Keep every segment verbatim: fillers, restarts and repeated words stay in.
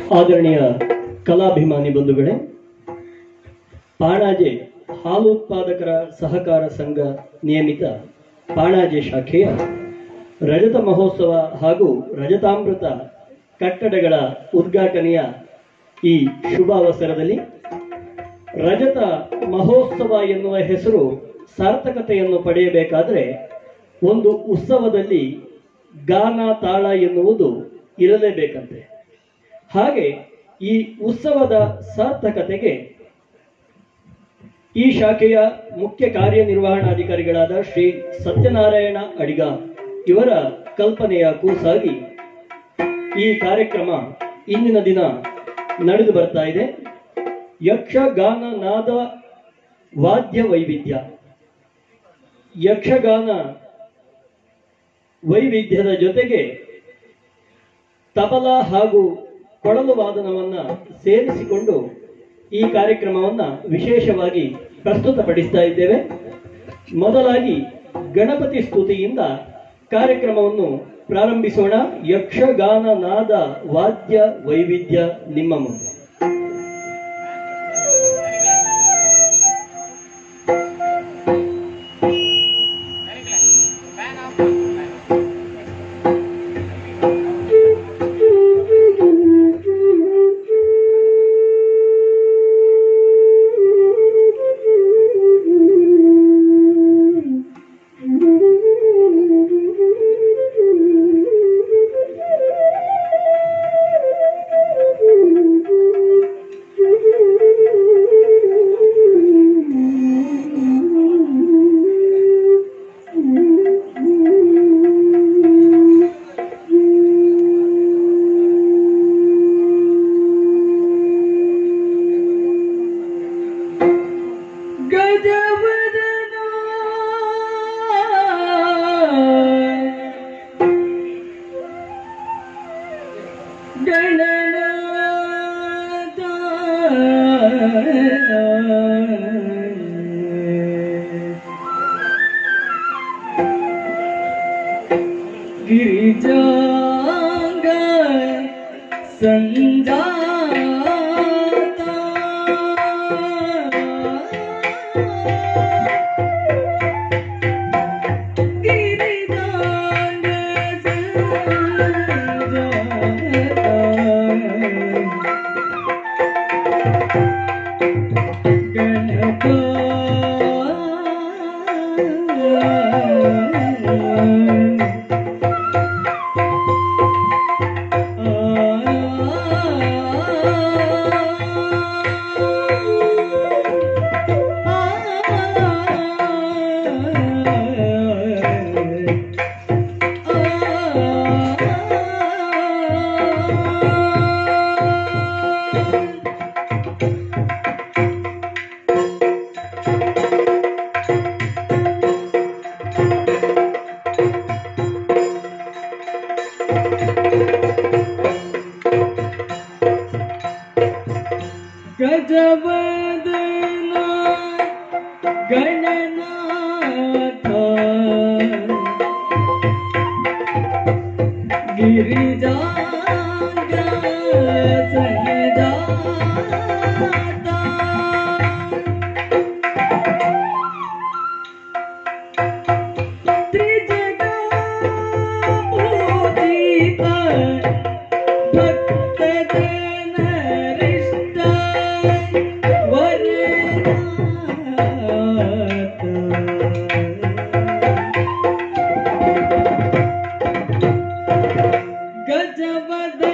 ಆದರಣೀಯ ಕಲಾಭಿಮಾನಿ ಬಂಧುಗಳೇ, ಪಾಣಾಜೆ ಹಾಲು ಉತ್ಪಾದಕರ ಸಹಕಾರ ಸಂಘ ನಿಯಮಿತ ಪಾಣಾಜೆ ಶಾಖೆಯ ರಜತ ಮಹೋತ್ಸವ ಹಾಗೂ ರಜತಾಮೃತ ಕಟ್ಟಡಗಳ ಉದ್ಘಾಟನೆಯ ಈ ಶುಭ ಅವಸರದಲ್ಲಿ ರಜತ ಮಹೋತ್ಸವ ಎನ್ನುವ ಹೆಸರು ಸಾರ್ಥಕತೆಯನ್ನು ಪಡೆಯಬೇಕಾದರೆ ಒಂದು ಉತ್ಸವದಲ್ಲಿ ಗಾನ ತಾಳ ಎನ್ನುವುದು ಇರಲೇಬೇಕಂತೆ. ಹಾಗೆ ಈ ಉತ್ಸವದ ಸಾರ್ಥಕತೆಗೆ ಈ ಶಾಖೆಯ ಮುಖ್ಯ ಕಾರ್ಯನಿರ್ವಹಣಾಧಿಕಾರಿಗಳಾದ ಶ್ರೀ ಸತ್ಯನಾರಾಯಣ ಅಡಿಗ ಇವರ ಕಲ್ಪನೆಯ ಕೂಸಾಗಿ ಈ ಕಾರ್ಯಕ್ರಮ ಇಂದಿನ ದಿನ ನಡೆದು ಬರ್ತಾ ಇದೆ. ಯಕ್ಷಗಾನ ನಾದ ವಾದ್ಯ ವೈವಿಧ್ಯ, ಯಕ್ಷಗಾನ ವೈವಿಧ್ಯದ ಜೊತೆಗೆ ತಬಲಾ ಹಾಗೂ ಕೊಳಲು ವಾದನವನ್ನ ಸೇರಿಸಿಕೊಂಡು ಈ ಕಾರ್ಯಕ್ರಮವನ್ನ ವಿಶೇಷವಾಗಿ ಪ್ರಸ್ತುತಪಡಿಸ್ತಾ ಇದ್ದೇವೆ. ಮೊದಲಾಗಿ ಗಣಪತಿ ಸ್ತುತಿಯಿಂದ ಕಾರ್ಯಕ್ರಮವನ್ನು ಪ್ರಾರಂಭಿಸೋಣ. ಯಕ್ಷಗಾನ ನಾದ ವಾದ್ಯ ವೈವಿಧ್ಯ ನಿಮ್ಮ ಮುಂದೆ. गिरिजांग संजाता गिरिजांग संजाता गजवदना गणनाथ गिरिजांग संजाता त्रिजगा पूजित भक्त जन रिष्ट गजवदना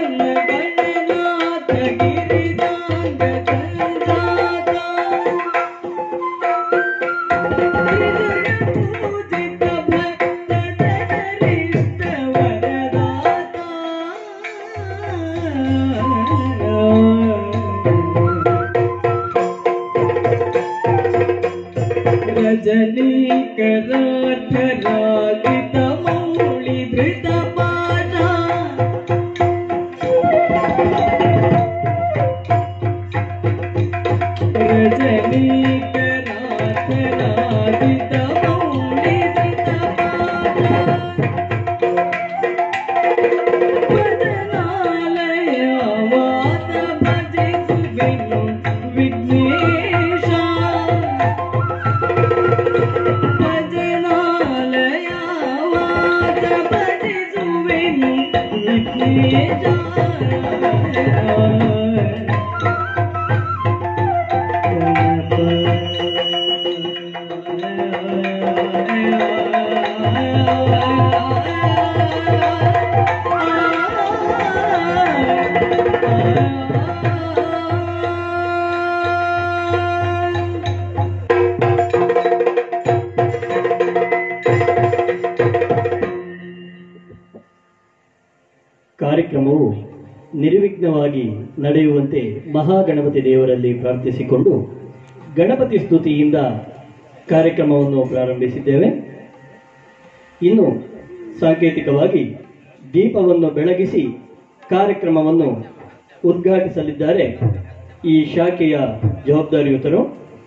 ಕಾರ್ಯಕ್ರಮವು ನಿರ್ವಿಘ್ನವಾಗಿ ನಡೆಯುವಂತೆ ಮಹಾಗಣಪತಿ ದೇವರಲ್ಲಿ ಪ್ರಾರ್ಥಿಸಿಕೊಂಡು ಗಣಪತಿ ಸ್ತುತಿಯಿಂದ ಕಾರ್ಯಕ್ರಮವನ್ನು ಪ್ರಾರಂಭಿಸಿದ್ದೇವೆ. ಇನ್ನು ಸಾಂಕೇತಿಕವಾಗಿ ದೀಪವನ್ನು ಬೆಳಗಿಸಿ ಕಾರ್ಯಕ್ರಮವನ್ನು ಉದ್ಘಾಟಿಸಲಿದ್ದಾರೆ ಈ ಶಾಖೆಯ ಜವಾಬ್ದಾರಿಯುತರು.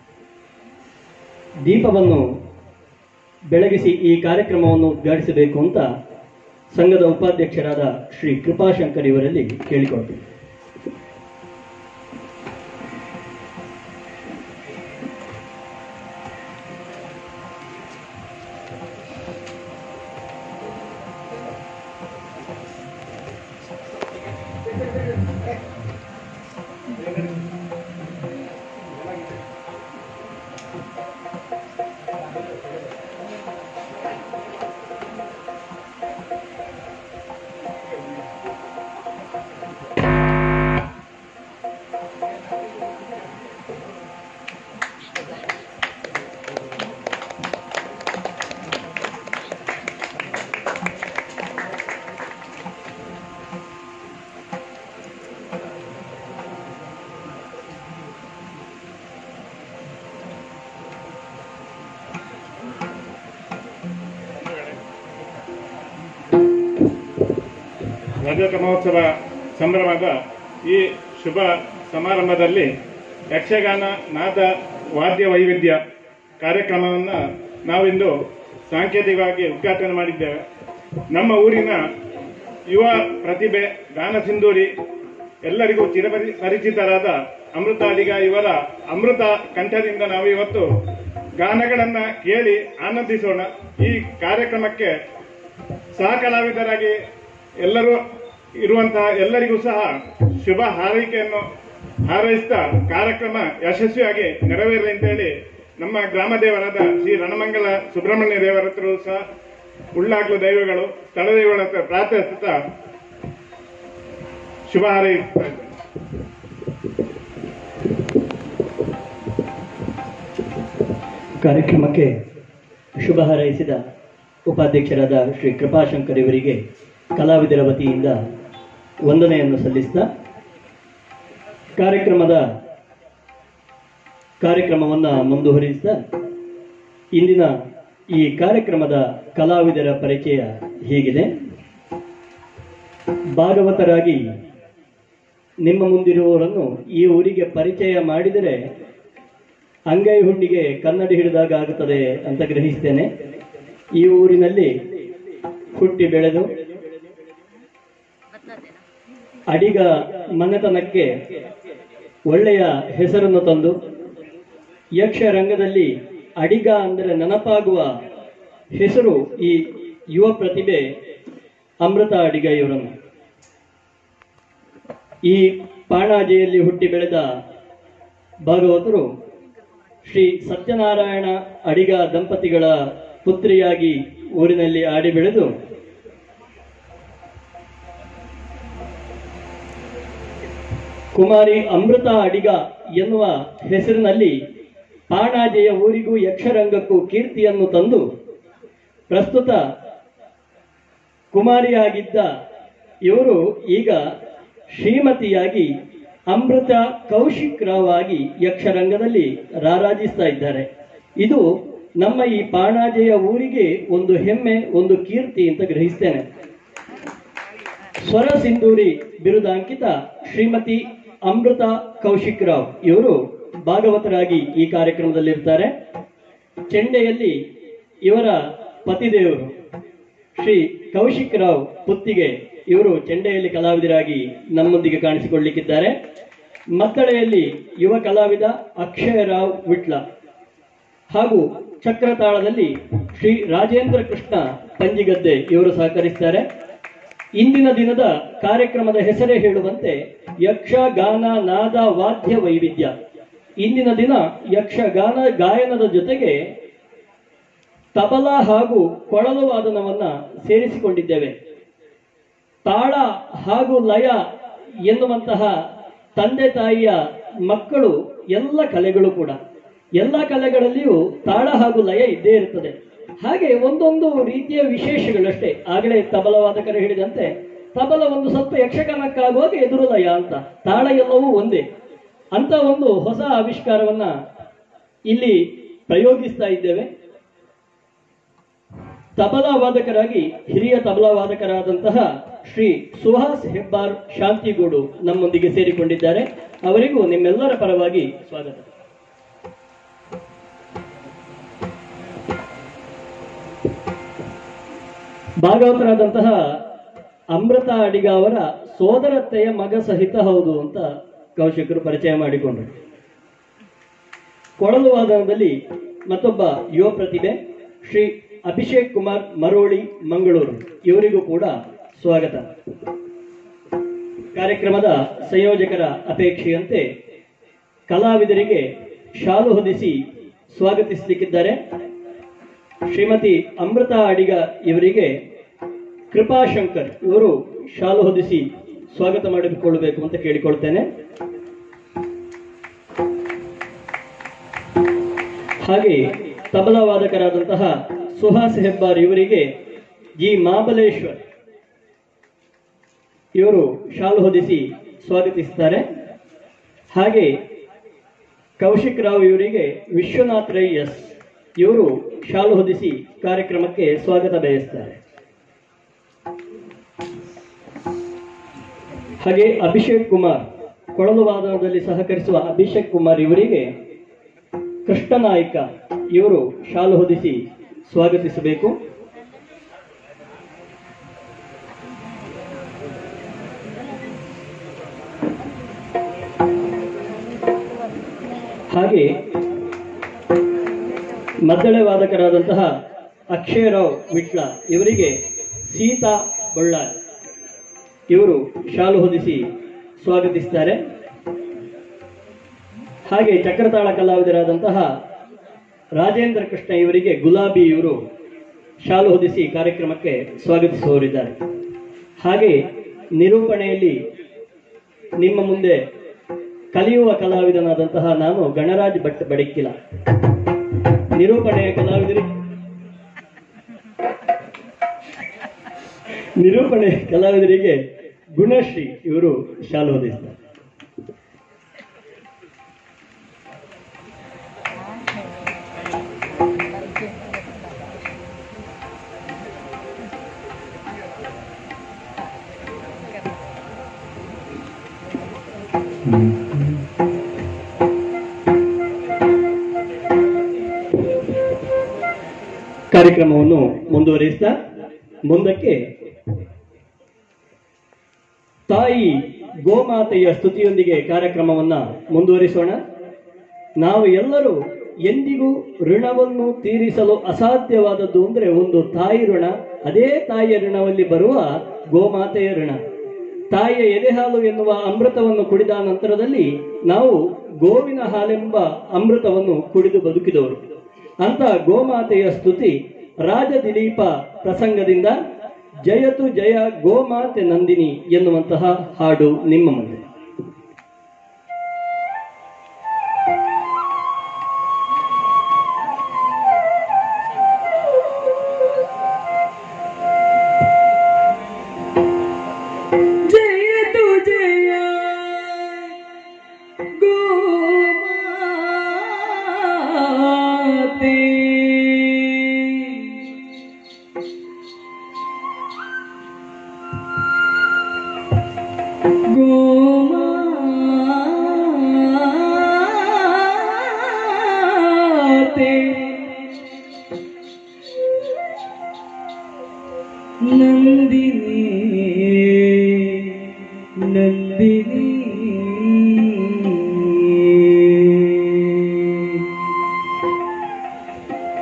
ದೀಪವನ್ನು ಬೆಳಗಿಸಿ ಈ ಕಾರ್ಯಕ್ರಮವನ್ನು ಉದ್ಘಾಟಿಸಬೇಕು ಅಂತ ಸಂಘದ ಉಪಾಧ್ಯಕ್ಷರಾದ ಶ್ರೀ ಕೃಪಾಶಂಕರ್ ಇವರಲ್ಲಿ ಕೇಳಿಕೊಳ್ತೀವಿ. ರಜತ ಮಹೋತ್ಸವ ಸಂಭ್ರಮದ ಈ ಶುಭ ಸಮಾರಂಭದಲ್ಲಿ ಯಕ್ಷಗಾನ ನಾದ ವಾದ್ಯ ವೈವಿಧ್ಯ ಕಾರ್ಯಕ್ರಮವನ್ನು ನಾವಿಂದು ಸಾಂಕೇತಿಕವಾಗಿ ಉದ್ಘಾಟನೆ ಮಾಡಿದ್ದೇವೆ. ನಮ್ಮ ಊರಿನ ಯುವ ಪ್ರತಿಭೆ ಗಾನ ಸಿಂಧೂರಿ ಎಲ್ಲರಿಗೂ ಚಿರಪರಿ ಪರಿಚಿತರಾದ ಅಮೃತ ಅಡಿಗ ಇವರ ಅಮೃತ ಕಂಠದಿಂದ ನಾವು ಇವತ್ತು ಗಾನಗಳನ್ನ ಕೇಳಿ ಆನಂದಿಸೋಣ. ಈ ಕಾರ್ಯಕ್ರಮಕ್ಕೆ ಸಹ ಕಲಾವಿದರಾಗಿ ಎಲ್ಲರೂ ಇರುವಂತಹ ಎಲ್ಲರಿಗೂ ಸಹ ಶುಭ ಹಾರೈಕೆಯನ್ನು ಹಾರೈಸಿದ ಕಾರ್ಯಕ್ರಮ ಯಶಸ್ವಿಯಾಗಿ ನೆರವೇರಲಿ ಅಂತೇಳಿ ನಮ್ಮ ಗ್ರಾಮ ದೇವರಾದ ಶ್ರೀ ರಣಮಂಗಲ ಸುಬ್ರಹ್ಮಣ್ಯ ದೇವರ ಹತ್ರ ಸಹ ಉಳ್ಳಾಗ್ಲು ದೈವಗಳು ಸ್ಥಳ ದೈವಗಳ ಹತ್ರ ಪ್ರಾರ್ಥಿಸುತ್ತಾ ಶುಭ ಹಾರೈಸ್ತಾ ಇದ್ದೇನೆ. ಕಾರ್ಯಕ್ರಮಕ್ಕೆ ಶುಭ ಹಾರೈಸಿದ ಉಪಾಧ್ಯಕ್ಷರಾದ ಶ್ರೀ ಕೃಪಾಶಂಕರ್ ಇವರಿಗೆ ಕಲಾವಿದರ ವತಿಯಿಂದ ವಂದನೆಯನ್ನು ಸಲ್ಲಿಸಿದ ಕಾರ್ಯಕ್ರಮದ ಕಾರ್ಯಕ್ರಮವನ್ನು ಮುಂದುವರಿಸಿದ ಇಂದಿನ ಈ ಕಾರ್ಯಕ್ರಮದ ಕಲಾವಿದರ ಪರಿಚಯ ಹೀಗಿದೆ. ಭಾಗವತರಾಗಿ ನಿಮ್ಮ ಮುಂದಿರುವವರನ್ನು ಈ ಊರಿಗೆ ಪರಿಚಯ ಮಾಡಿದರೆ ಅಂಗೈ ಹುಣ್ಣಿಗೆ ಕನ್ನಡಿ ಹಿಡಿದಾಗ ಆಗುತ್ತದೆ ಅಂತ ಗ್ರಹಿಸ್ತೇನೆ. ಈ ಊರಿನಲ್ಲಿ ಹುಟ್ಟಿ ಬೆಳೆದು ಅಡಿಗ ಮನೆತನಕ್ಕೆ ಒಳ್ಳೆಯ ಹೆಸರನ್ನು ತಂದು ಯಕ್ಷರಂಗದಲ್ಲಿ ಅಡಿಗ ಅಂದರೆ ನೆನಪಾಗುವ ಹೆಸರು ಈ ಯುವ ಪ್ರತಿಭೆ ಅಮೃತ ಅಡಿಗ ಇವರನ್ನು. ಈ ಪಾಣಾಜೆಯಲ್ಲಿ ಹುಟ್ಟಿ ಬೆಳೆದ ಭಾಗವತರು ಶ್ರೀ ಸತ್ಯನಾರಾಯಣ ಅಡಿಗ ದಂಪತಿಗಳ ಪುತ್ರಿಯಾಗಿ ಊರಿನಲ್ಲಿ ಆಡಿ ಬೆಳೆದು ಕುಮಾರಿ ಅಮೃತ ಅಡಿಗ ಎನ್ನುವ ಹೆಸರಿನಲ್ಲಿ ಪಾಣಾಜೆಯ ಊರಿಗೂ ಯಕ್ಷರಂಗಕ್ಕೂ ಕೀರ್ತಿಯನ್ನು ತಂದು ಪ್ರಸ್ತುತ ಕುಮಾರಿಯಾಗಿದ್ದ ಇವರು ಈಗ ಶ್ರೀಮತಿಯಾಗಿ ಅಮೃತ ಕೌಶಿಕ್ ರಾವ್ ಆಗಿ ಯಕ್ಷರಂಗದಲ್ಲಿ ರಾರಾಜಿಸ್ತಾ ಇದ್ದಾರೆ. ಇದು ನಮ್ಮ ಈ ಪಾಣಾಜೆಯ ಊರಿಗೆ ಒಂದು ಹೆಮ್ಮೆ, ಒಂದು ಕೀರ್ತಿ ಅಂತ ಗ್ರಹಿಸ್ತೇನೆ. ಸ್ವರ ಸಿಂಧೂರಿ ಬಿರುದಾಂಕಿತ ಶ್ರೀಮತಿ ಅಮೃತ ಕೌಶಿಕ್ ರಾವ್ ಇವರು ಭಾಗವತರಾಗಿ ಈ ಕಾರ್ಯಕ್ರಮದಲ್ಲಿರ್ತಾರೆ. ಚೆಂಡೆಯಲ್ಲಿ ಇವರ ಪತಿದೇವರು ಶ್ರೀ ಕೌಶಿಕ್ ರಾವ್ ಪುತ್ತಿಗೆ ಇವರು ಚೆಂಡೆಯಲ್ಲಿ ಕಲಾವಿದರಾಗಿ ನಮ್ಮೊಂದಿಗೆ ಕಾಣಿಸಿಕೊಳ್ಳಲಿಕ್ಕಿದ್ದಾರೆ. ಮದ್ದಳೆಯಲ್ಲಿ ಯುವ ಕಲಾವಿದ ಅಕ್ಷಯ ರಾವ್ ವಿಟ್ಲ ಹಾಗೂ ಚಕ್ರತಾಳದಲ್ಲಿ ಶ್ರೀ ರಾಜೇಂದ್ರ ಕೃಷ್ಣ ಪಂಜಿಗದ್ದೆ ಇವರು ಸಹಕರಿಸ್ತಾರೆ. ಇಂದಿನ ದಿನದ ಕಾರ್ಯಕ್ರಮದ ಹೆಸರೇ ಹೇಳುವಂತೆ ಯಕ್ಷಗಾನ ನಾದ ವಾದ್ಯ ವೈವಿಧ್ಯ. ಇಂದಿನ ದಿನ ಯಕ್ಷಗಾನ ಗಾಯನದ ಜೊತೆಗೆ ತಬಲಾ ಹಾಗೂ ಕೊಳಲು ವಾದನವನ್ನ ಸೇರಿಸಿಕೊಂಡಿದ್ದೇವೆ. ತಾಳ ಹಾಗೂ ಲಯ ಎನ್ನುವಂತಹ ತಂದೆ ತಾಯಿಯ ಮಕ್ಕಳು ಎಲ್ಲ ಕಲೆಗಳು ಕೂಡ, ಎಲ್ಲ ಕಲೆಗಳಲ್ಲಿಯೂ ತಾಳ ಹಾಗೂ ಲಯ ಇದ್ದೇ ಇರುತ್ತದೆ. ಹಾಗೆ ಒಂದೊಂದು ರೀತಿಯ ವಿಶೇಷಗಳಷ್ಟೇ. ಆಗಲೇ ತಬಲ ವಾದಕರು ಹೇಳಿದಂತೆ ತಬಲ ಒಂದು ಸ್ವಲ್ಪ ಯಕ್ಷಗಾನಕ್ಕಾಗುವಾಗ ಎದುರು ಲಯ ಅಂತ, ತಾಳ ಎಲ್ಲವೂ ಒಂದೇ ಅಂತ ಒಂದು ಹೊಸ ಆವಿಷ್ಕಾರವನ್ನ ಇಲ್ಲಿ ಪ್ರಯೋಗಿಸ್ತಾ ಇದ್ದೇವೆ. ತಬಲಾ ವಾದಕರಾಗಿ ಹಿರಿಯ ತಬಲಾ ವಾದಕರಾದಂತಹ ಶ್ರೀ ಸುಹಾಸ್ ಹೆಬ್ಬಾರ್ ಶಾಂತಿಗೂಡು ನಮ್ಮೊಂದಿಗೆ ಸೇರಿಕೊಂಡಿದ್ದಾರೆ. ಅವರಿಗೂ ನಿಮ್ಮೆಲ್ಲರ ಪರವಾಗಿ ಸ್ವಾಗತ. ಭಾಗವತರಾದಂತಹ ಅಮೃತ ಅಡಿಗ ಅವರ ಸೋದರತ್ತೆಯ ಮಗ ಸಹಿತ ಹೌದು ಅಂತ ಕೌಶಿಕರು ಪರಿಚಯ ಮಾಡಿಕೊಂಡರು. ಕೊಳಲು ವಾದನದಲ್ಲಿ ಮತ್ತೊಬ್ಬ ಯುವ ಪ್ರತಿಭೆ ಶ್ರೀ ಅಭಿಷೇಕ್ ಕುಮಾರ್ ಮರೋಳಿ ಮಂಗಳೂರು, ಇವರಿಗೂ ಕೂಡ ಸ್ವಾಗತ. ಕಾರ್ಯಕ್ರಮದ ಸಂಯೋಜಕರ ಅಪೇಕ್ಷೆಯಂತೆ ಕಲಾವಿದರಿಗೆ ಶಾಲು ಹೊದಿಸಿ ಸ್ವಾಗತಿಸಲಿಕ್ಕಿದ್ದಾರೆ. ಶ್ರೀಮತಿ ಅಮೃತ ಅಡಿಗ ಇವರಿಗೆ ಕೃಪಾಶಂಕರ್ ಇವರು ಶಾಲು ಹೊದಿಸಿ ಸ್ವಾಗತ ಮಾಡಿಕೊಳ್ಳಬೇಕು ಅಂತ ಕೇಳಿಕೊಳ್ತೇನೆ. ಹಾಗೆ ತಬಲಾ ವಾದಕರಾದಂತಹ ಸುಹಾಸ್ ಹೆಬ್ಬಾರ್ ಇವರಿಗೆ ಜಿ ಮಹಾಬಲೇಶ್ವರ್ ಇವರು ಶಾಲು ಹೊದಿಸಿ ಸ್ವಾಗತಿಸುತ್ತಾರೆ. ಹಾಗೆ ಕೌಶಿಕ್ ರಾವ್ ಇವರಿಗೆ ವಿಶ್ವನಾಥ್ ರೈ ಎಸ್ ಇವರು ಶಾಲು ಹೊದಿಸಿ ಕಾರ್ಯಕ್ರಮಕ್ಕೆ ಸ್ವಾಗತ ಬಯಸ್ತಾರೆ. ಹಾಗೆ ಅಭಿಷೇಕ್ ಕುಮಾರ್ ಕೊಳಲು ವಾದನದಲ್ಲಿ ಸಹಕರಿಸುವ ಅಭಿಷೇಕ್ ಕುಮಾರ್ ಇವರಿಗೆ ಕೃಷ್ಣನಾಯ್ಕ ಇವರು ಶಾಲು ಹೊದಿಸಿ ಸ್ವಾಗತಿಸಬೇಕು. ಹಾಗೆ ಮದ್ದಳೆ ವಾದಕರಾದಂತಹ ಅಕ್ಷಯರಾವ್ ವಿಟ್ಲ ಇವರಿಗೆ ಸೀತಾ ಬಳ್ಳಾರ್ ಇವರು ಶಾಲು ಹೊದಿಸಿ ಸ್ವಾಗತಿಸುತ್ತಾರೆ. ಹಾಗೆ ಚಕ್ರತಾಳ ಕಲಾವಿದರಾದಂತಹ ರಾಜೇಂದ್ರ ಕೃಷ್ಣ ಇವರಿಗೆ ಗುಲಾಬಿ ಇವರು ಶಾಲು ಹೊದಿಸಿ ಕಾರ್ಯಕ್ರಮಕ್ಕೆ ಸ್ವಾಗತಿಸುವವರಿದ್ದಾರೆ. ಹಾಗೆ ನಿರೂಪಣೆಯಲ್ಲಿ ನಿಮ್ಮ ಮುಂದೆ ಕಲಿಯುವ ಕಲಾವಿದನಾದಂತಹ ನಾನು ಗಣರಾಜ್ ಭಟ್ ಬಡಕಿಲ, ನಿರೂಪಣೆಯ ಕಲಾವಿದರಿಗೆ ನಿರೂಪಣೆ ಕಲಾವಿದರಿಗೆ ಗುಣಶ್ರೀ ಇವರು ಶಾಲು ಹೊದಿಸ್ತಾರೆ. ಕಾರ್ಯಕ್ರಮವನ್ನು ಮುಂದುವರಿಸ್ತಾ ಮುಂದಕ್ಕೆ ತಾಯಿ ಗೋಮಾತೆಯ ಸ್ತುತಿಯೊಂದಿಗೆ ಕಾರ್ಯಕ್ರಮವನ್ನ ಮುಂದುವರಿಸೋಣ. ನಾವು ಎಲ್ಲರೂ ಎಂದಿಗೂ ಋಣವನ್ನು ತೀರಿಸಲು ಅಸಾಧ್ಯವಾದದ್ದು ಅಂದ್ರೆ ಒಂದು ತಾಯಿ ಋಣ. ಅದೇ ತಾಯಿಯ ಋಣದಲ್ಲಿ ಬರುವ ಗೋಮಾತೆಯ ಋಣ. ತಾಯಿಯ ಎದೆಹಾಲು ಎನ್ನುವ ಅಮೃತವನ್ನು ಕುಡಿದ ನಂತರದಲ್ಲಿ ನಾವು ಗೋವಿನ ಹಾಲೆಂಬ ಅಮೃತವನ್ನು ಕುಡಿದು ಬದುಕಿದವರು. ಅಂತ ಗೋಮಾತೆಯ ಸ್ತುತಿ ರಾಜ ದಿಲೀಪ ಪ್ರಸಂಗದಿಂದ ಜಯತು ಜಯ ಗೋಮಾತೆ ನಂದಿನಿ ಎನ್ನುವಂತಹ ಹಾಡು ನಿಮ್ಮ ಮುಂದೆ. ಜಯತು ಜಯ ಗೋಮಾತೆ ಗೋಮಾತೆ ನಂದಿನಿ ನಂದಿನಿ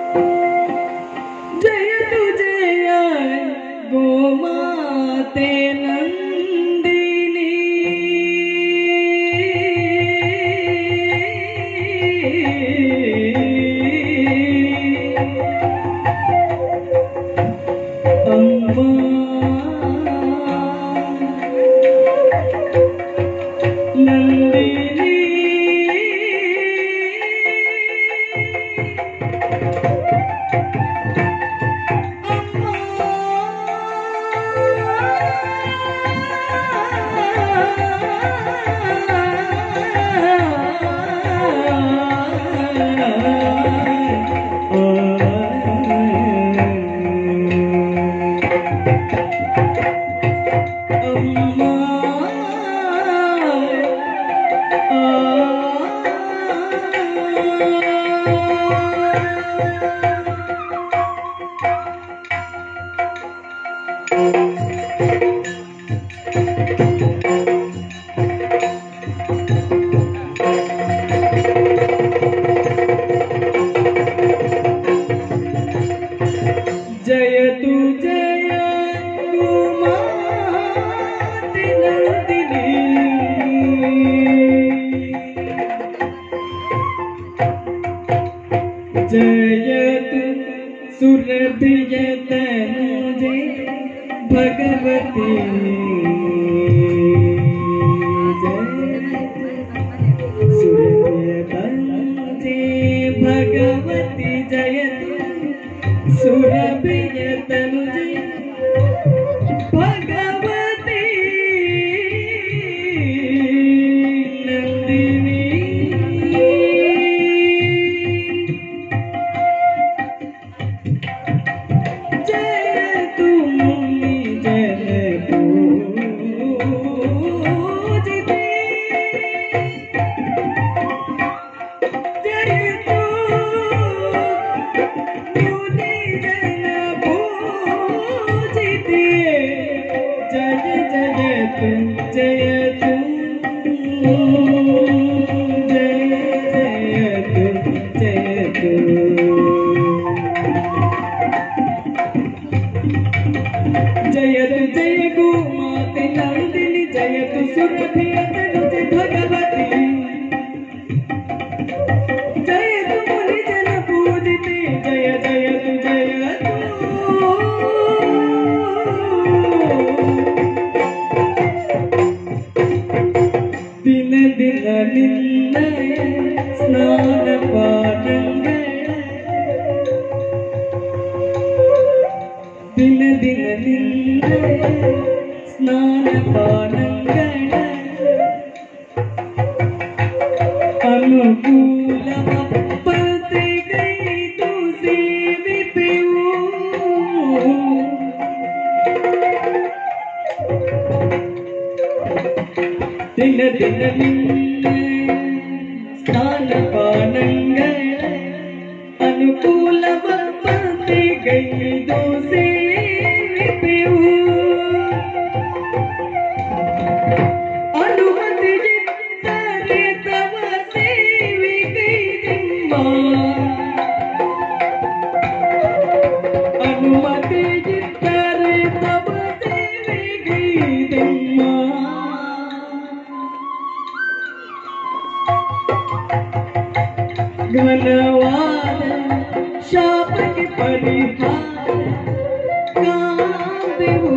ಜಯತು ಜಯ ಗೋಮಾತೆ जयतु जयतु माते नंदिनी जयतु सुरभिय तनुजे भगवती सुरभिय तनुजे भगवती जयतु सुरभिय तनुजे भगवती नंदिनी जयतु मुनि जन पूजिते जयतु मुनि जन पूजिते जय जयतु जयतु जय जयतु जयतु जयतु जय गो माते नंदिनी जयतु सुरभिय तनुजे भगवती जयतु मुनि जन पूजिते जय जयतु जयतु दिन दिन निन्नय स्नान पानंगय दिन दिन निन्नय स्नान पानंगय अनुकूल पते गई तू सेविपेऊ दिन दिन निन्नय स्नान पानंगय अनुकूल पते गई तू सेविपेऊ अनुमति जितरे तव सेवी गई दिम्मा अनुमति जितरे तव सेवी गई दिम्मा घनवाद शाप के परिहार कांदेवो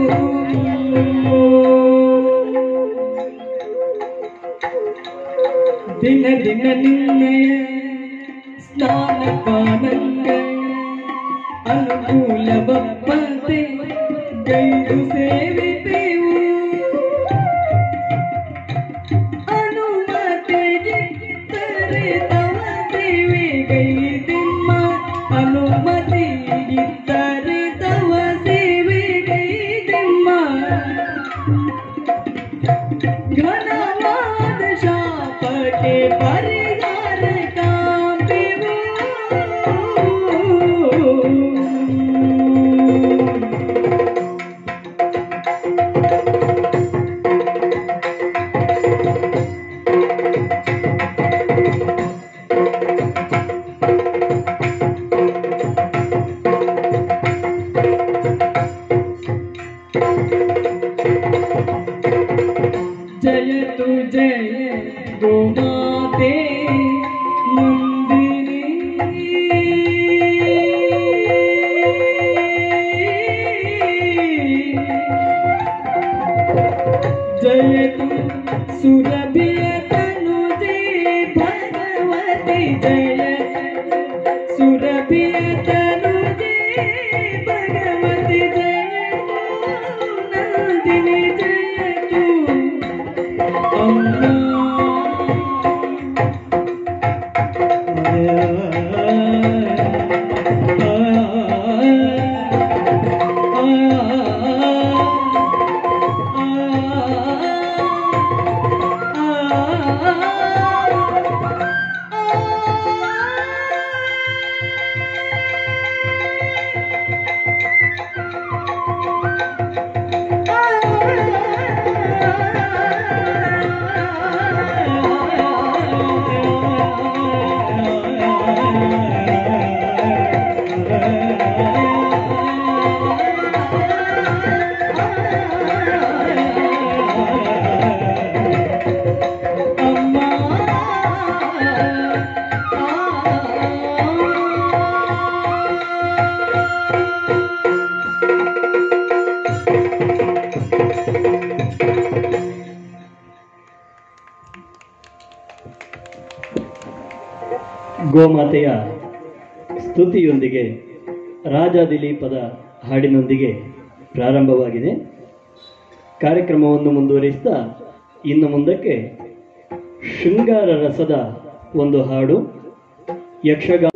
दिन दिन निन्नय स्नान पानंगय अनुकूल बप्पते गैरु सेविपेऊ अनुमते जितरे तव सेवी गई दिम्मा अनुमति जितरे तव सेवी गई दिम्मा घनवाद शाप के परिहार कांपेऊ जयतु जय गो माते नंदिनी जयतु सुरभिय तनुजे भगवती जयतु सुरभिय तनुजे भगवती जयतु नंदिनी जयतु अम्मा ಗೋಮಾತೆಯ ಸ್ತುತಿಯೊಂದಿಗೆ ರಾಜ ದಿಲೀಪದ ಹಾಡಿನೊಂದಿಗೆ ಪ್ರಾರಂಭವಾಗಿದೆ. ಕಾರ್ಯಕ್ರಮವನ್ನು ಮುಂದುವರಿಸ್ತಾ ಇನ್ನು ಮುಂದಕ್ಕೆ ಶೃಂಗಾರ ರಸದ ಒಂದು ಹಾಡು ಯಕ್ಷಗಾನ.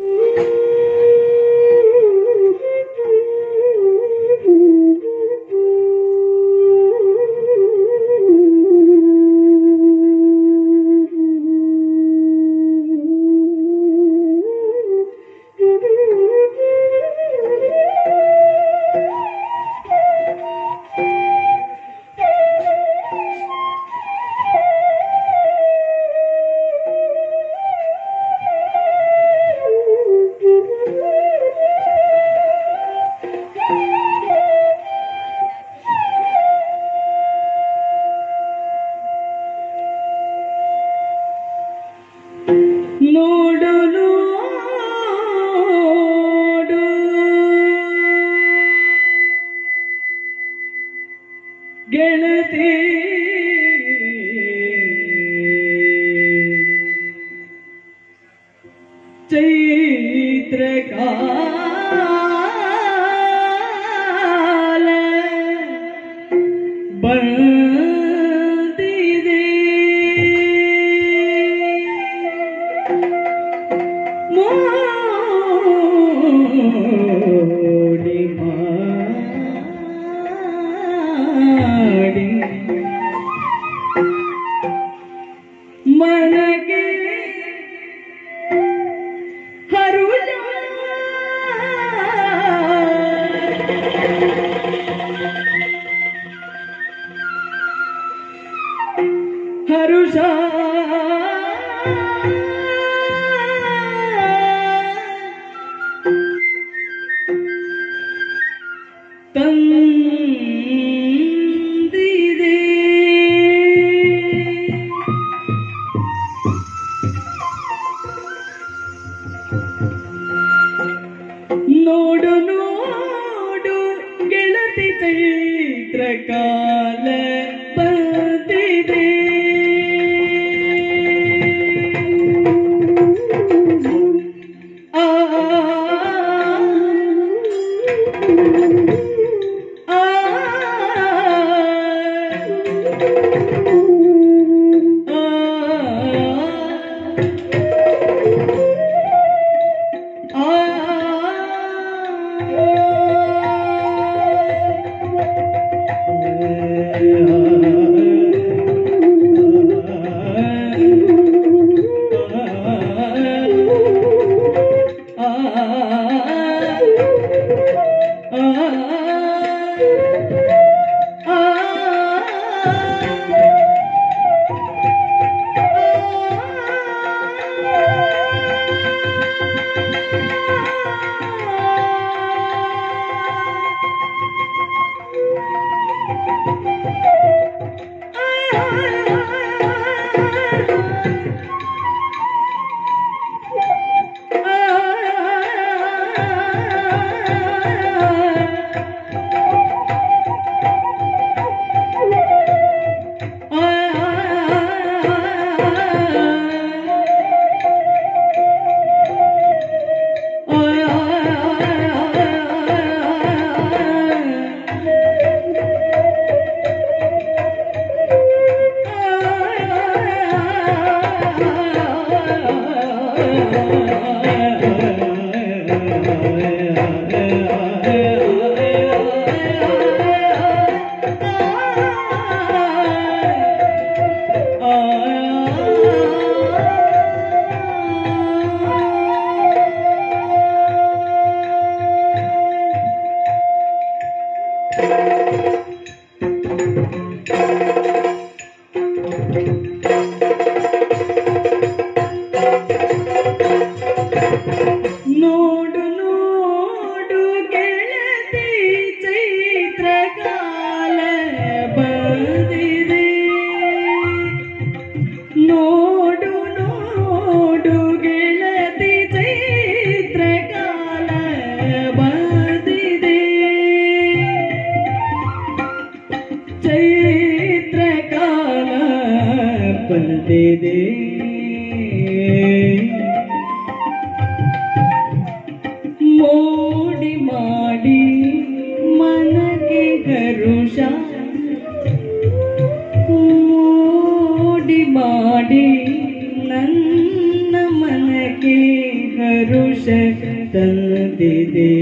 ಮಾಡಿ ನನ್ನ ಮನಕ್ಕೆ ಹರುಷ ತಂದಿದೆ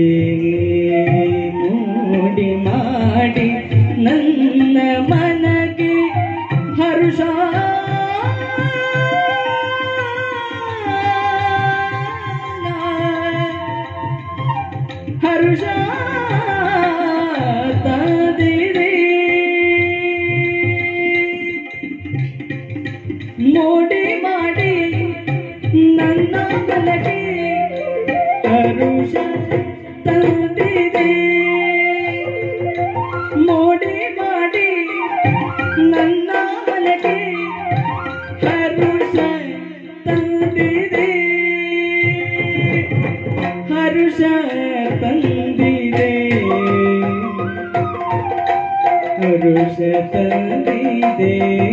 ಮೋಡಿ ಮಾಡಿ ನನ್ನ ಮನಕ್ಕೆ ಹರುಷ ಹರುಷ ತಂದಿದೆ ಮೋಡಿ ಮಾಡಿ ನನ್ನ ಮನಕ್ಕೆ ಹರುಷ ತಂದಿದೆ ಮೋಡಿ ಮಾಡಿ ನನ್ನ ಮನಕ್ಕೆ ಹರುಷ ತಂದಿದೆ ಹರುಷ ತಂದಿದೆ ಹರುಷ ತಂದಿದೆ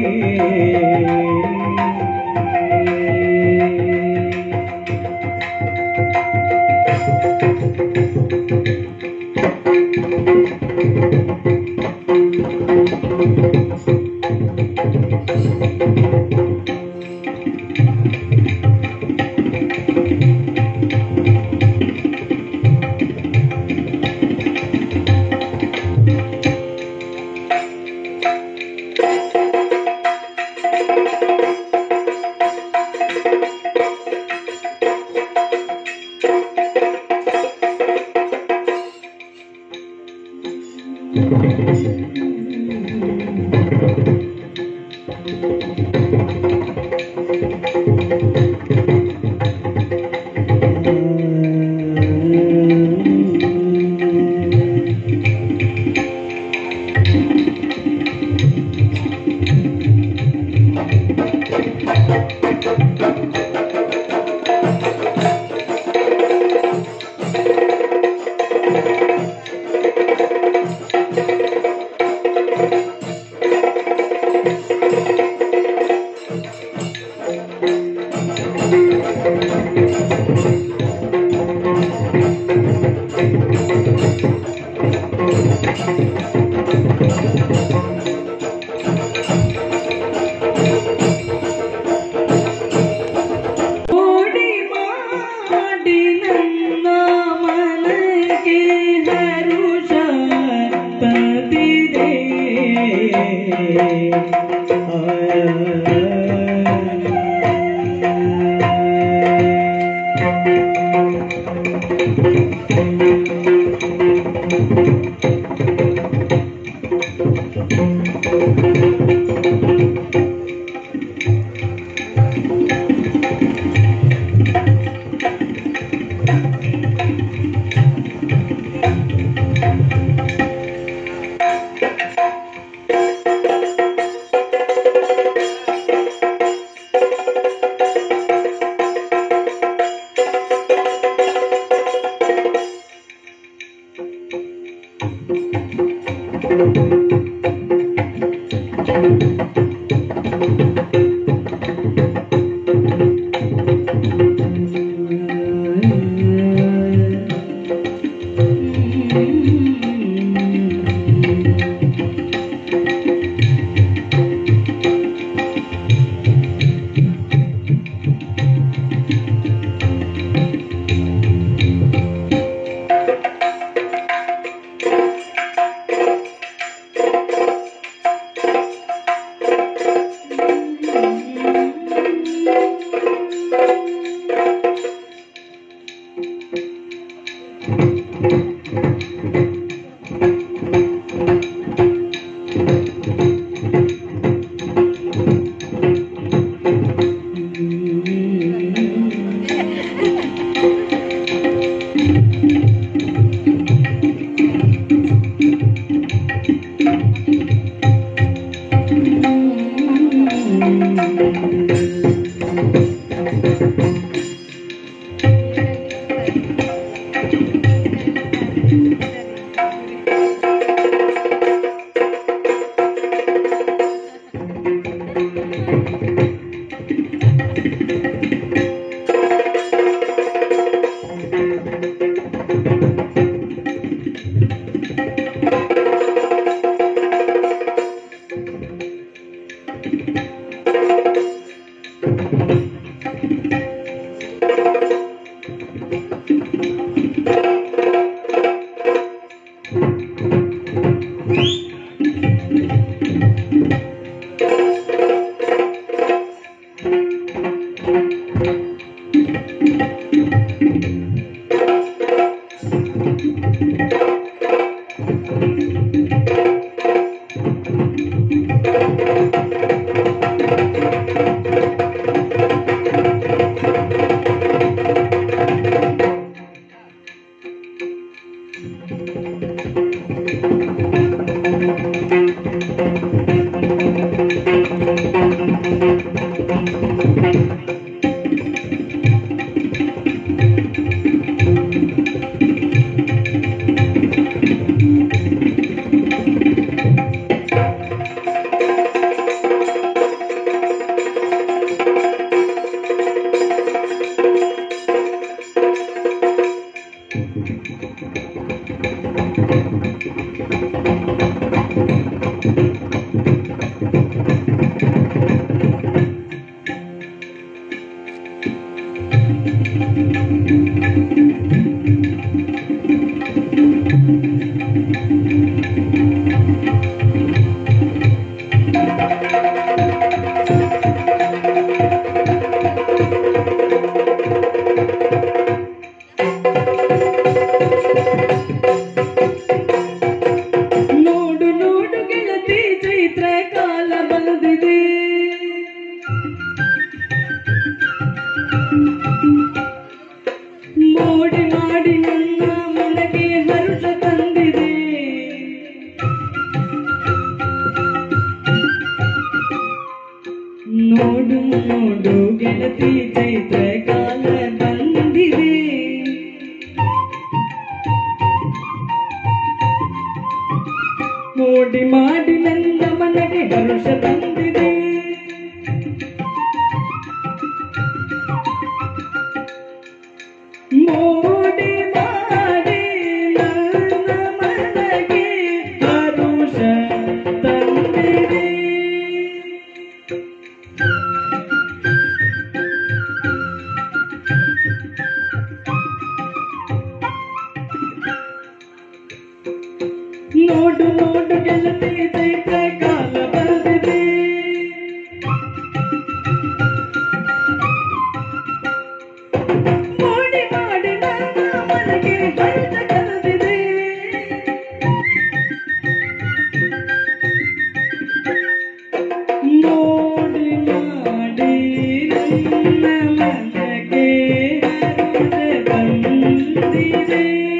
ಮೋಡಿ ಮಾಡಿ ನನ್ನ ಮನಕ್ಕೆ ಹರುಷ ತಂದಿದೆ ಮೋಡಿ ಮಾಡಿ ನನ್ನ ಮನೆಗೆ ಹರುಷ ತಂದಿದೆ. ಮೋಡಿ ಮಾಡಿ ನನ್ನ ಮನೆಗೆ ಹರುಷ ತಂದಿದೆ. ನೋಡು ನೋಡು ಗೆಳತಿ ಚೈತ್ರ ಕಾಲ ಬಂದಿದೆ. ಮೋಡಿ ಮಾಡಿ ನನ್ನ ಮನೆಗೆ ಹರುಷ ತಂದಿದೆ. ಮೋಡಿ ಮಾಡಿ ನನ್ನ ಮನೆಗೆ ಹರುಷ ತಂದಿದೆ.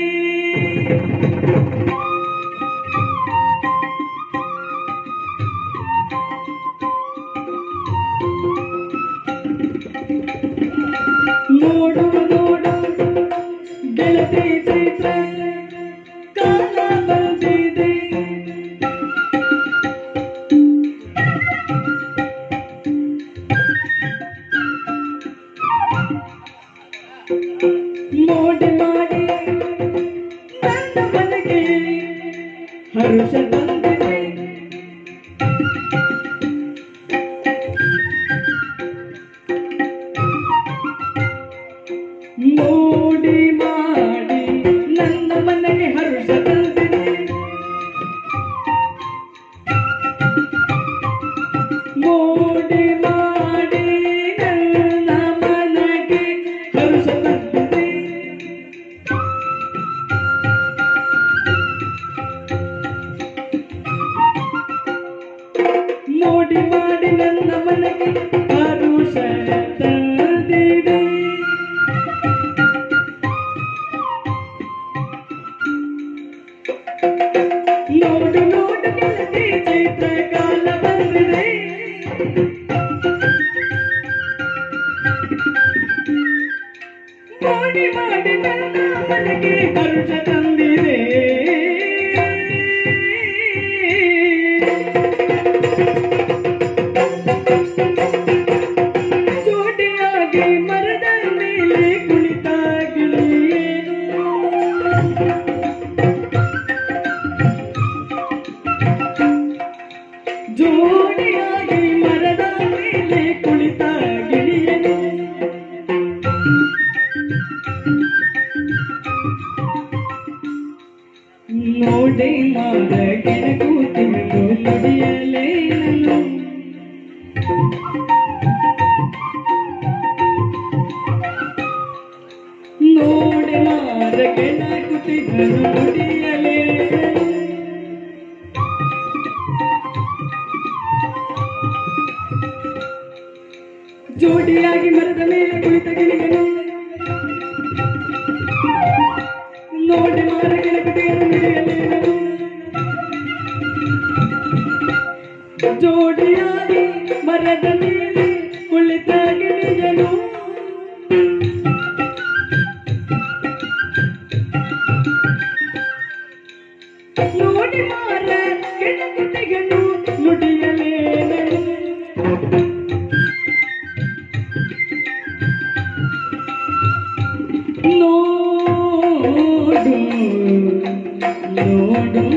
ನೋಡು ನೋಡು ಗೆಳತಿ ಚೈತ್ರ ಕಾಲ ಬಂದಿದೆ. ಮೋಡಿ ಮಾಡಿ ನನ್ನ ಮನೆಗೆ ಹರುಷ ತಂದಿದೆ. ಮೋಡಿ ಮಾಡಿ ನನ್ನ ಮನೆಗೆ ಹರುಷ ತಂದಿದೆ. ಮೋಡಿ ಮಾಡಿ ನನ್ನ ಮನೆಗೆ ಹರುಷ ತಂದಿದೆ. ಮೋಡಿ ಮಾಡಿ ನನ್ನ ಮನೆಗೆ ಹರುಷ ತಂದಿದೆ. ನೋಡು ನೋಡು ಗೆಳತಿ ಚೈತ್ರ ಕಾಲ ಬಂದಿದೆ. ಮೋಡಿ ಮಾಡಿ ನನ್ನ ಮನೆಗೆ ಹರುಷ ತಂದಿದೆ. ಜೋಡಿಯಾಗಿ ಮರದ ಮೇಲೆ ಕುಳಿತ ಗಿಳಿಯೇನು. ಜೋಡಿಯಾಗಿ ಮರದ ಮೇಲೆ ಕುಳಿತ ಗಿಳಿಯನು. ನೋಡೆ ಮಾದ ಕೆಣಕು ತಿಂದು ನುಡಿಯಲೇನನು. ನೋಡೆ ಮಾದ ಕೆಣಕು ತಿಂದು ನುಡಿಯಲೇನನು. ಜೋಡಿಯಾಗಿ ಮರದ ಮೇಲೆ ಕುಳಿತ ಗಿಳಿಯನು. ನೋಡಿ ಮಾರ ಕೆಳಕುಟಿಯನ್ನು ನುಡಿಯಲೇನನು. ಜೋಡಿಯಾಗಿ ಮರದ ಮೇಲೆ ಕುಳಿತ ಗಿಳಿಯನು ನೋಡಿ ಮಾರ ಕೆಳಗುಟೆಗನು ನುಡಿಯಲೇನನು ನೋಡು ನೋಡು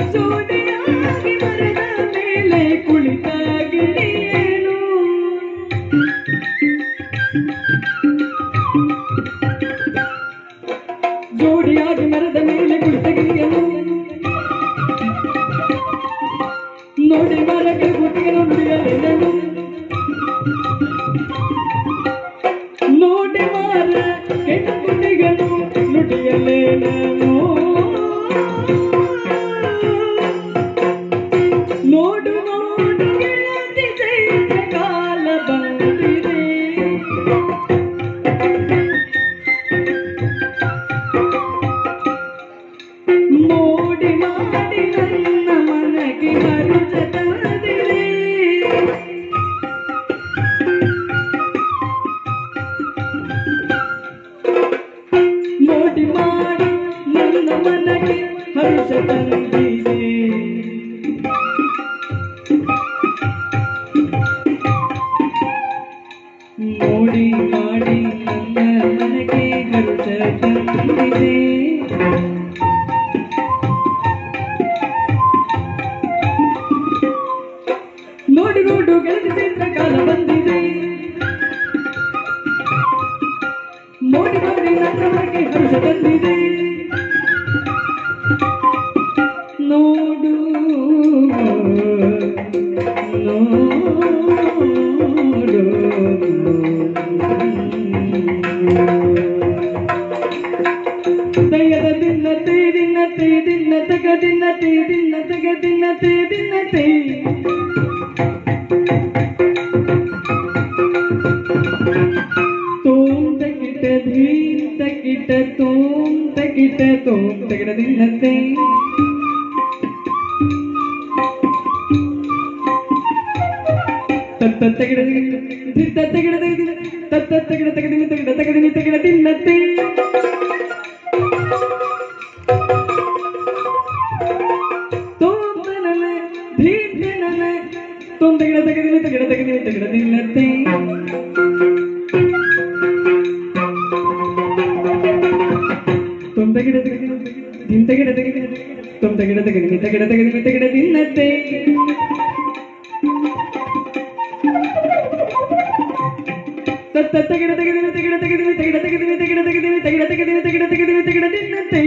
ಜೋಡಿಯಾಗಿ ಮರದ ಮೇಲೆ ಕುಳಿತ ಗಿಳಿಯೇನು ಜೋಡಿಯಾಗಿ ಮರದ ಮೇಲೆ ಕುಳಿತ ಗಿಳಿಯನು ನೋಡಿ ಮರಕ್ಕೆ ಗುಟ್ಟಿಯನ್ನು ನುಡಿಯಲೇನು ನೋಡಿ ಮಾರ ಕೆಟ್ಟ ಗುಟ್ಟಿಗನು ನುಡಿಯಲೇನು ನೋಡು ನೋಡು ಗೆಳತಿ ಚೈತ್ರ ಕಾಲ ಬಂದಿದೆ ಮೋಡಿ ಮಾಡಿ ನನ್ನ ಮನಗೆ ಹರುಷ ತಂದಿದೆ ಮೋಡಿ ಮಾಡಿ ನನ್ನ ಮನಗೆ ಹರುಷ ತಂದಿದೆ ಮೋಡಿ ಮಾಡಿ ನನ್ನ ಮನಗೆ ಹರುಷ ತಂದಿದೆ ನೋಡು ನೋಡು ಗೆಳತಿ ಚೈತ್ರ ಕಾಲ ಬಂದಿದೆ ಮೋಡಿ ಮಾಡಿ ನನ್ನ ಮನಗೆ ಹರುಷ ತಂದಿದೆ ನೋಡು ನೋಡು ದಯದ ದಿನ್ನತೆ ದಿನ್ನತೆ ದಿನ್ನ ತಗ ದಿನ್ನತೆ ದಿನ್ನ ತಗ ದಿನ್ನತೆ ದಿನ್ನತೆ ತೋಂ ತಗಿಟ ಧೀಂ ತಗಿಟ ತೋಂ ತಗಿಟ ತೋಂ ತಗಿಟ ದಿನ್ನತೆ ತತ್ತ ತಗಿಡ ದಿತ್ತ ತಗಿಡ ತತ್ತ ತಗಿಡ ತಗದಿನಿ ತಗಿಡ ತಗದಿನಿ ತಗಿಡ ದಿನ್ನತೆ ತೋಂ ತನನ ಧೀಂ ತನನ ತೋಂ ತಗಿಡ ತಗದಿನಿ ತಗಿಡ ತಗದಿನಿ ತಗಿಡ ದಿನ್ನತೆ ತಗಿಡ ದಿನ ತಗಿಡ ತಗಿಡ ತುಮ್ ತಗಿಡ ತಗಿದ ತಗಿಡ ತಗಿದ ತಗಿಡ ದಿನ್ನತೆ ತತ್ತ ತಗಿಡ ತಗಿದ ತಗಿಡ ತಗಿದ ತಗಿಡ ತಗಿದ ತಗಿಡ ತಗಿದ ತಗಿಡ ತಗಿದ ತಗಿಡ ತಗಿದ ತಗಿಡ ದಿನ್ನತೆ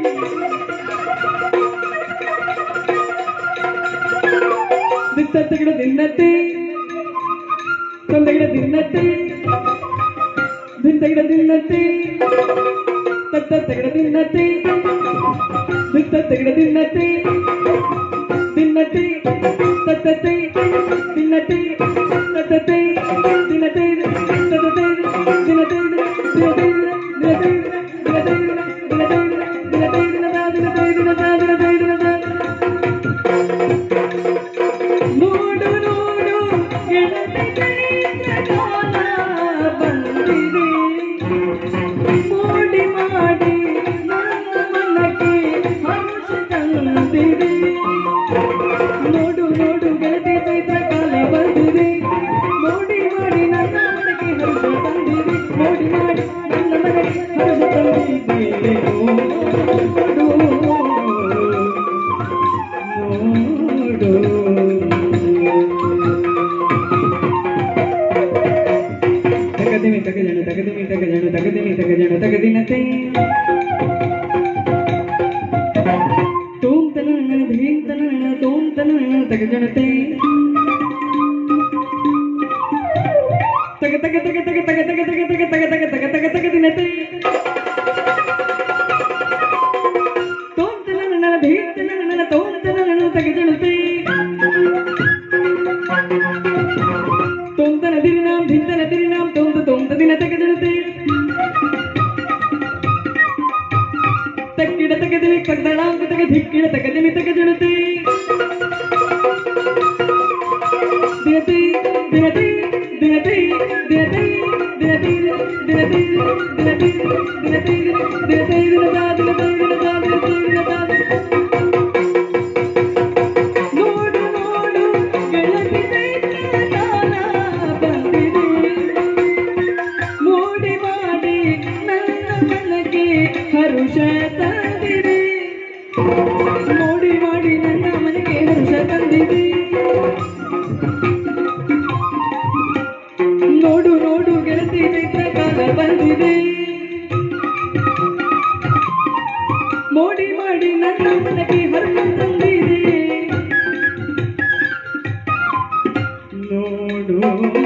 ದಿತ್ತ ತಗಿಡ ದಿನ್ನತೆ ತುಮ್ ತಗಿಡ ದಿನ್ನತೆ ದಿನ ತಗಿಡ ದಿನ್ನತೆ ತತ್ತ ತಗಿಡ ದಿನ್ನತೆ ದಿತ್ತ ತಗಿಡ ದಿನ್ನತೆ ದಿನ್ನತೆ ತತ್ತತೆ ದಿನ್ನತೆ ತತ್ತತೆ ದಿನತೆ ತತ್ತತೆ ದಿನತೆ ದಿನತೆ ದಿನತೆ ದಿನತೆ ದಿನತೆ ದಿನತೆ ದಿನತೆ ದಿನತೆ ದಿನತೆ ನೋಡು ನೋಡು ಗೆಳತಿ ಚೈತ್ರ ಕಾಲ ಬಂದಿದೆ ಮೋಡಿ ಮಾಡಿ ನನ್ನ ಮನಕ್ಕೆ ಹರುಷ ತಂದಿದೆ ನೋಡು ನೋಡು ಗೆಳತಿ ಚೈತ್ರ ಕಾಲ ಬಂದಿದೆ ಮೋಡಿ ಮಾಡಿ ನನ್ನ ಮನಕ್ಕೆ ಹರುಷ ತಂದಿದೆ ಮೋಡಿ ಮಾಡಿ ನನ್ನ ಮನಕ್ಕೆ ಹರುಷ ತಂದಿದೆ ನೋಡು ನೋಡು ತಗದಿಮಿ ತಗಜಣ ತಗದಿಮಿ ತಗಜಣ ತಗದಿಮಿ ತಗಜಣ ತಗದಿನತೆ ತೋಂ ತನನ ಧೀಂ ತನನ ತೋಂ ತನನ ತಗಜಣತೆ ತಗ ತಗ ತಗ ತಗ ತಗ ತಗ ತಗ ತಗ ತಗ ತಗ ತಗ ತಗ ತಗದಿನತೆ ತೋಂ ತನನ ಧೀಂ ತನನ ತೋಂ ತನನ ತಗಜಣತೆ ತೋಂ ತನ ದಿರಿನಾಂ ಧಿಂತನ ದಿರಿನಾಂ ತೋಂ ತೋಂ ತದಿನ ತಗಜಣತೆ ತಕ್ಕಿಡ ತಗದಿನಿ ತಗದಳಾಂಕ ತಗ ಧಿಕ್ಕಿಡ ತಗದಿನಿ ತಗಜಣತೆ ದಿನತೆ ದಿನತೆ ದಿನತೆ ದಿನತೆ ದಿನತೆ ದಿನತೆ ದಿನತೆ ದಿನತೆ ದಿನತೆ ದಿನತಾ ದಿನತೆ ದಿನತಾ ದಿನತೆ ದಿನತಾ ನೋಡು ನೋಡು ಗೆಳತಿ ಚೈತ್ರ ಕಾಲ ಬಂದಿದೆ ಮೋಡಿ ಮಾಡಿ ನನ್ನ ಮನಕ್ಕೆ ಹರುಷ ತಂದಿದೆ मनकी हर मन ತಂದಿದೆ ನೋಡು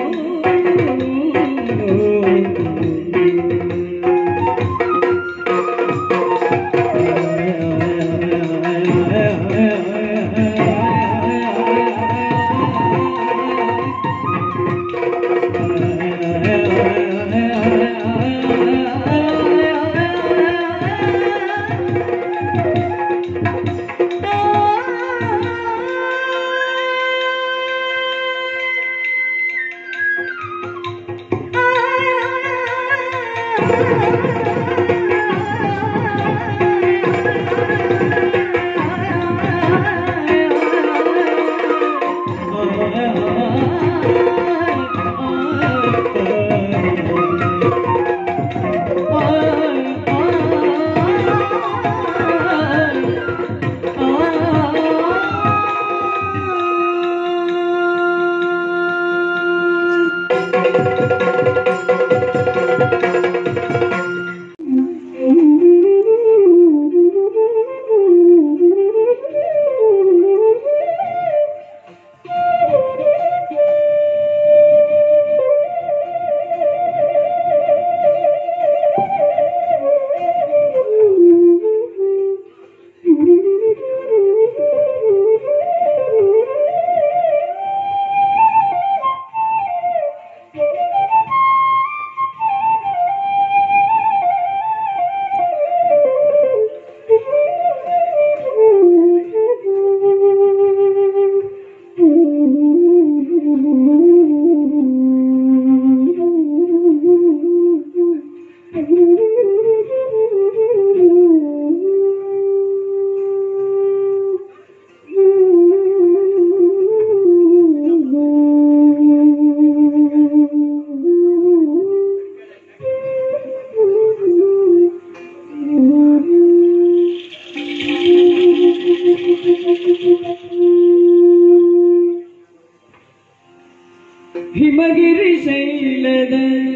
ಹಿಮಗಿರಿ ಶೈಲದ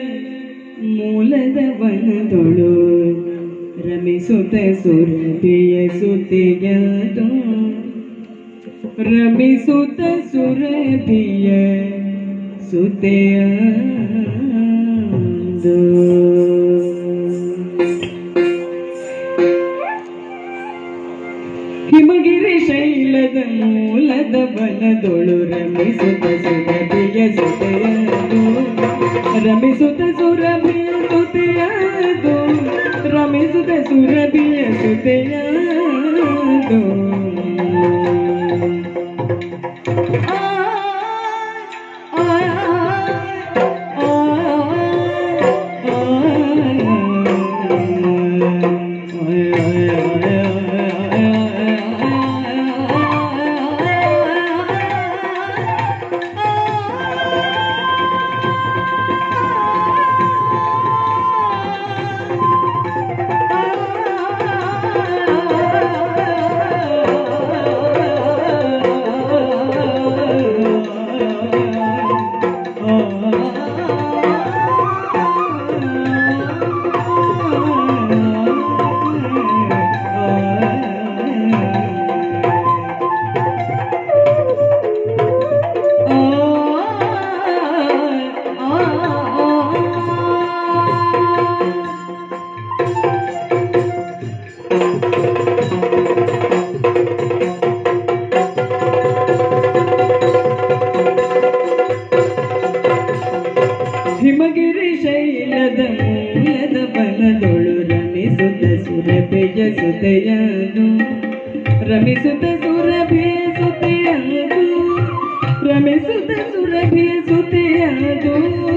ಮೂಲದ ವನದೊಳು ರಮಿಸುತ್ತ ಸುರಭಿಯ ಸುತಿಯದು ರಮಿಸುತ್ತ ಸುರಭಿಯ ಸುತೆಯದು ಹಿಮಗಿರಿ ಶೈಲದ ಮೂಲದ ವನದೊಳು ರಮಿಸುತ್ತ ಸುರಭಿಯ ಸುತೆಯದು ರಮಿಸುತ್ತ ಸುರಭಿಯ ಸುತೆಯದು ರಮಿಸುತ್ತ ಸುರಭಿಯ ಸುತೆಯದು ಹಿಮಗಿರಿ ಶೈಲದ ಮೂಲದ ಬಲದೊಳು ರಮಿಸುತ್ತ ಸುರಭಿಯ ಸುತೆಯದು ರಮಿಸುತ್ತ ಸುರಭಿಯ ಸುತೆಯದು ರಮಿಸುತ್ತ ಸುರಭಿಯ ಸುತೆಯದು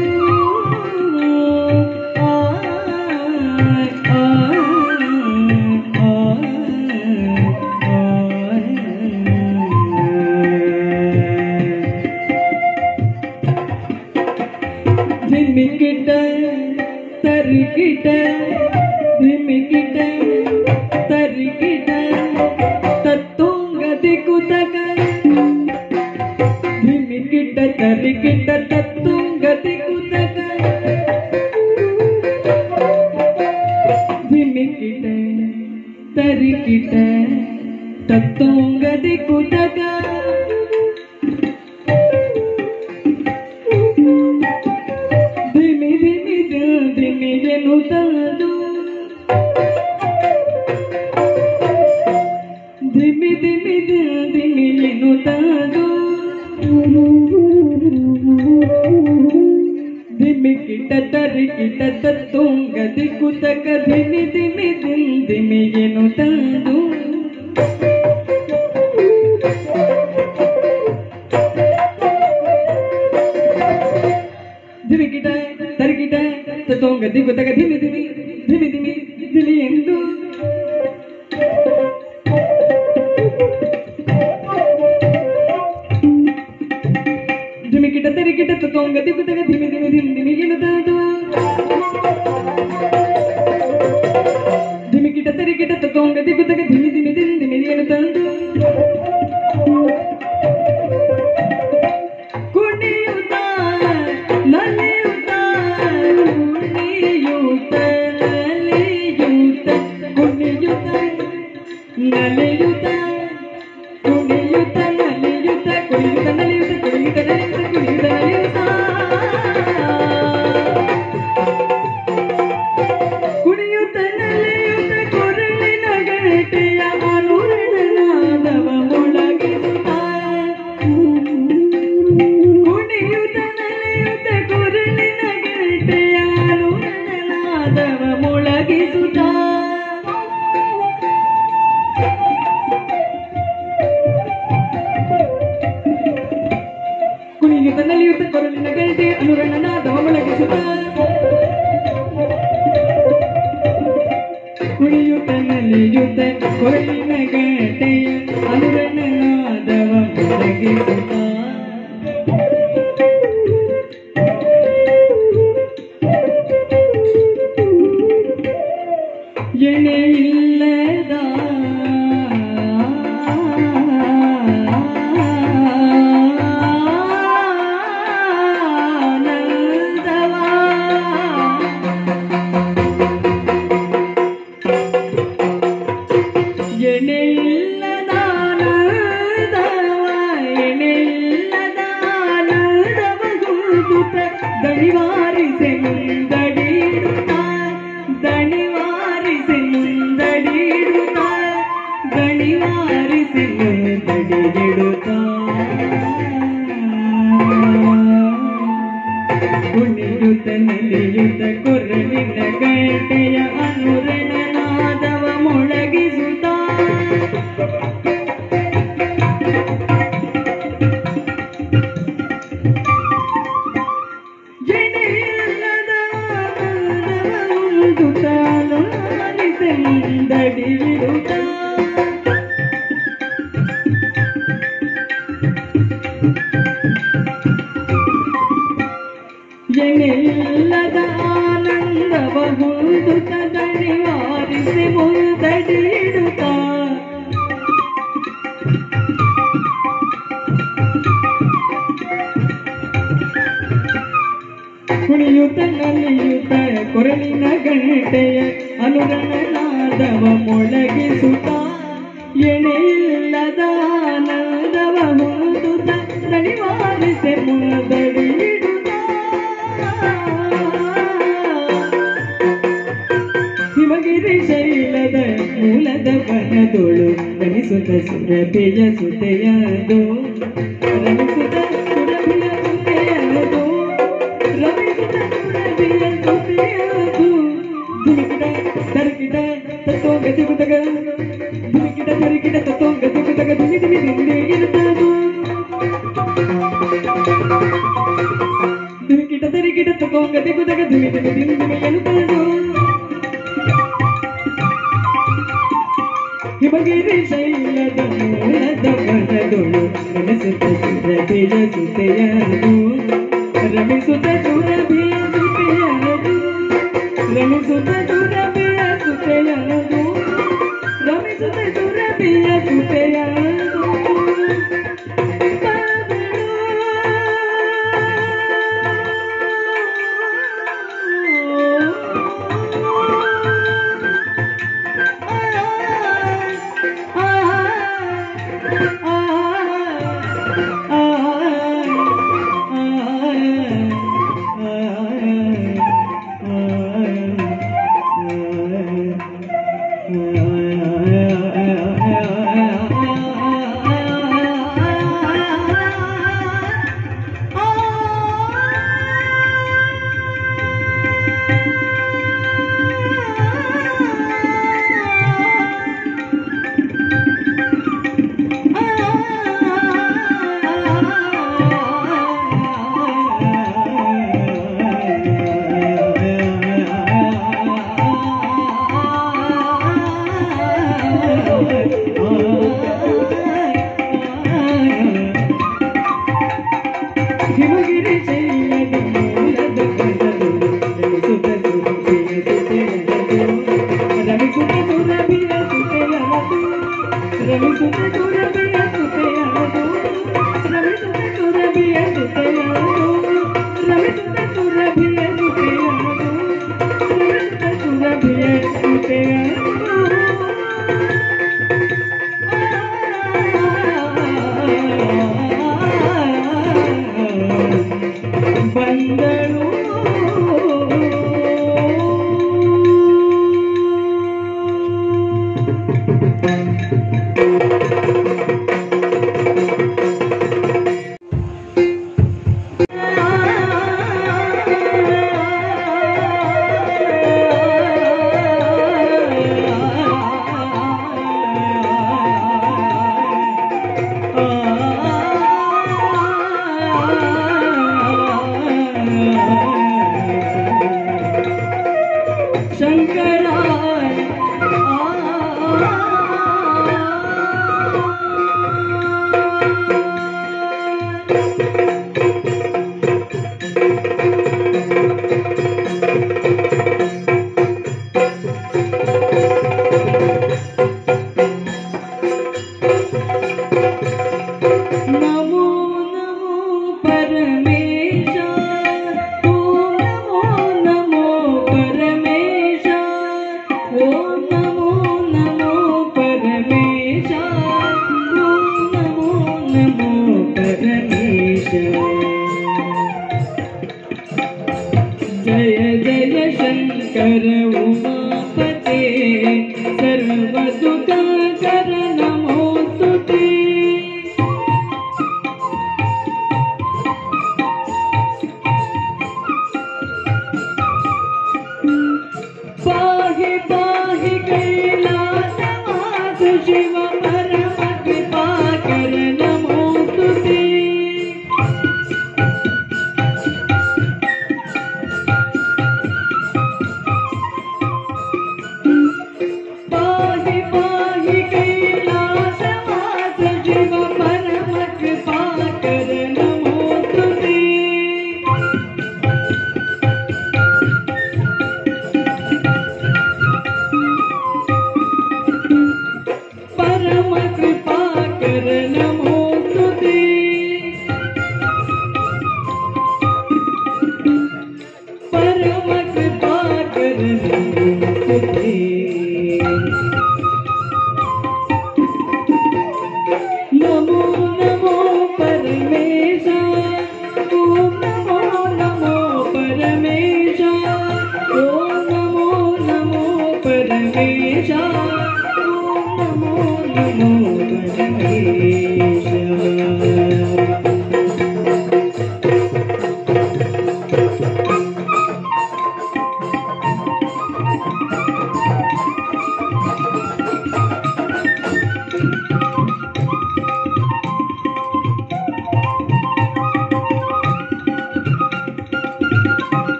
ಧಿಮಿಕಿಟ ತರಿಕಿಟ ಧಿಮಿಕಿಟ ತರಿಕಿಟ ತತ್ತುಂಗದಿ ಕುತಕ ಧಿಮಿಕಿಟ ತರಿಕಿಟ ತತ್ತುಂಗದಿ ಕುತಕ ತತ್ತೋಂಗದಿ ಕುತಕ ಧಿಮಿ ಧಿಮಿ ಧಿಮಿ ಎನ್ನುತ್ತದು ಧಿಮಿ ಧಿಮಿ ಧಿಮಿ ಎನ್ನುತ್ತದು ಧಿಮಿ ಕಿಟ ತರಿ ಕಿಟ ತತ್ತೋಂಗದಿ ಕುತಕ ಧಿಮಿ ಧಿಮಿ ಧಿಮಿ ಎನ್ನುತ್ತದು ಧಿಮಿಕಿಟ ತರಿಕಿಟ ತತ್ತೋಂಗ ದಿಗುತಗ ಧಿಮಿ ಧಿಮಿ ಧಿಮಿ ಧಿಮಿ ಧಿಮಿ ಎಂದು ಧಿಮಿಕಿಟ ತರಿಕಿಟ ತತ್ತೋಂಗ ದಿಗುತಗ ಧಿಮಿ ಧಿಮಿ ಧಿಮಿ ಧಿಮಿ ಎನ್ನುತ್ತದು ಧಿಮಿಕಿಟ ತರಿಕಿಟ ತತ್ತೋಂಗ ದಿಗುತಗ ಧಿಮಿ ಧಿಮಿ ಧಿಮಿ ಧಿಮಿ ಎನ್ನುತ್ತದು ನಲಿಯುತ್ತ ಕುಣಿಯುತ್ತ ನಲಿಯುತ್ತ ಕುಣಿಯುತ್ತ ನಲಿಯುತ್ತ ಕುಣಿಯುತ್ತ ನಲಿಯುತ್ತ ಕುಣಿಯುತ್ತ ನಲಿಯುತ್ತ ಕುಣಿಯುತ್ತ ನಲಿಯುತ್ತ ಕೊರಳಿನ ಗಂಟೆಯ ಅನುರಣನಾದವ ಮೊಳಗಿಸುತ್ತ ಕುಣಿಯುತ್ತ ನಲಿಯುತ್ತ ಕೊರಳಿನ ಗಂಟೆಯ ಅನುರಣನಾದವ ಮೊಳಗಿಸುತ್ತ ಕುಣಿಯುತ್ತ ನಲಿಯುತ್ತ ಕೊರಳಿನ ಗಂಟೆ ಅನುರಣನಾದವ ಮೊಳಗಿಸುತ್ತ ಕುಣಿಯುತ್ತ ನಲಿಯುತ್ತ ಕೊರಳಿನ ಗಂಟೆಯ ಅನುರಣನಾದವ ಮೊಳಗಿಸುತ್ತ ಎಣೆ ಇಲ್ಲದ ಎಣೆ ಇಲ್ಲದ ನಾದವ ಎಣೆ ಇಲ್ಲದ ನಾದವ ಗುರುತ ದಣಿವಾರಿಸೆ ಮುಂದಡಿಡುತ್ತ ದಣಿವಾರಿಸೆ ಮುಂದಡಿಡುತ್ತ ದಣಿವಾರಿಸೆ ಮುಂದಡಿಡುತ್ತ ಕುಣಿಯುತ್ತ ನಲಿಯುತ್ತ ಕೊರಳಿನ ಗಂಟೆಯ ಅನುರಣನಾದವ ಮೊಳಗಿಸುತ್ತ ಎಣೆಯಿಲ್ಲದ ನಾದವ ಉಂದುತ್ತ ನುಡಿಸೆ ಮುಂದಡಿಡುತ್ತ ಎಣೆಯಿಲ್ಲದ ಆನಂದವ ಹುಡುಕ ದಣಿವಾರಿಸಿ ಮುಂದಡಿಡುತ್ತ ಕುಣಿಯುತ್ತ ನಲಿಯುತ್ತ ಕೊರಳಿನ ಗಂಟೆಯ ಅನುರಣನಾದವ ಮೊಳಗಿಸುತ್ತ ಎಣೆಯಿಲ್ಲದ ಆನಂದವ ಹುಡುಕ ದಣಿವಾರಿಸಿ ಮುಂದಡಿಡುತ್ತ ಹಿಮಗಿರಿ ಶೈಲದ ಮೂಲದ ಬನದೊಳು ರಮಿಸುತ್ತ ಸುರಭಿಯ ಸುತೆಯದು ರಮಿಸುತ್ತ ಸುರಭಿಯ ಸುತೆಯದು ರಮಿಸುತ್ತ ಸುರಭಿಯ ಸುತೆಯದು ಧುಮಿಕಿಟ ತರಿಕಿಟ ತತ್ತೋಂಗ ದಿಗುತಗ ಧುಮಿಕಿಟ ತರಿಕಿಟ ತತ್ತೋಂಗ ದಿಗುತಗ ಧಿಮಿ ಧಿಮಿ ಧಿಮಿ ಎನ್ನುತ್ತದು ಧುಮಿಕಿಟ ತರಿಕಿಟ ತತ್ತೋಂಗ ದಿಗುತಗ ಧಿಮಿ ಧಿಮಿ ಧಿಮಿ ಧಿಮಿ ಎನ್ನುತ್ತದು ಹಿಮಗಿರಿ ಶೈಲದ ಮೂಲದ ಬನದೊಳು ರಮಿಸುತ್ತ ಸುರಭಿಯ ಸುತೆಯದು ರಮಿಸುತ್ತ ಸುರಭಿಯ ಸುತೆಯದು ರಮಿಸುತ್ತ ಸುರಭಿಯ ಸುತೆಯದು ರಮಿಸುತ್ತ ಸುರಭಿಯ ಸುತೆಯದು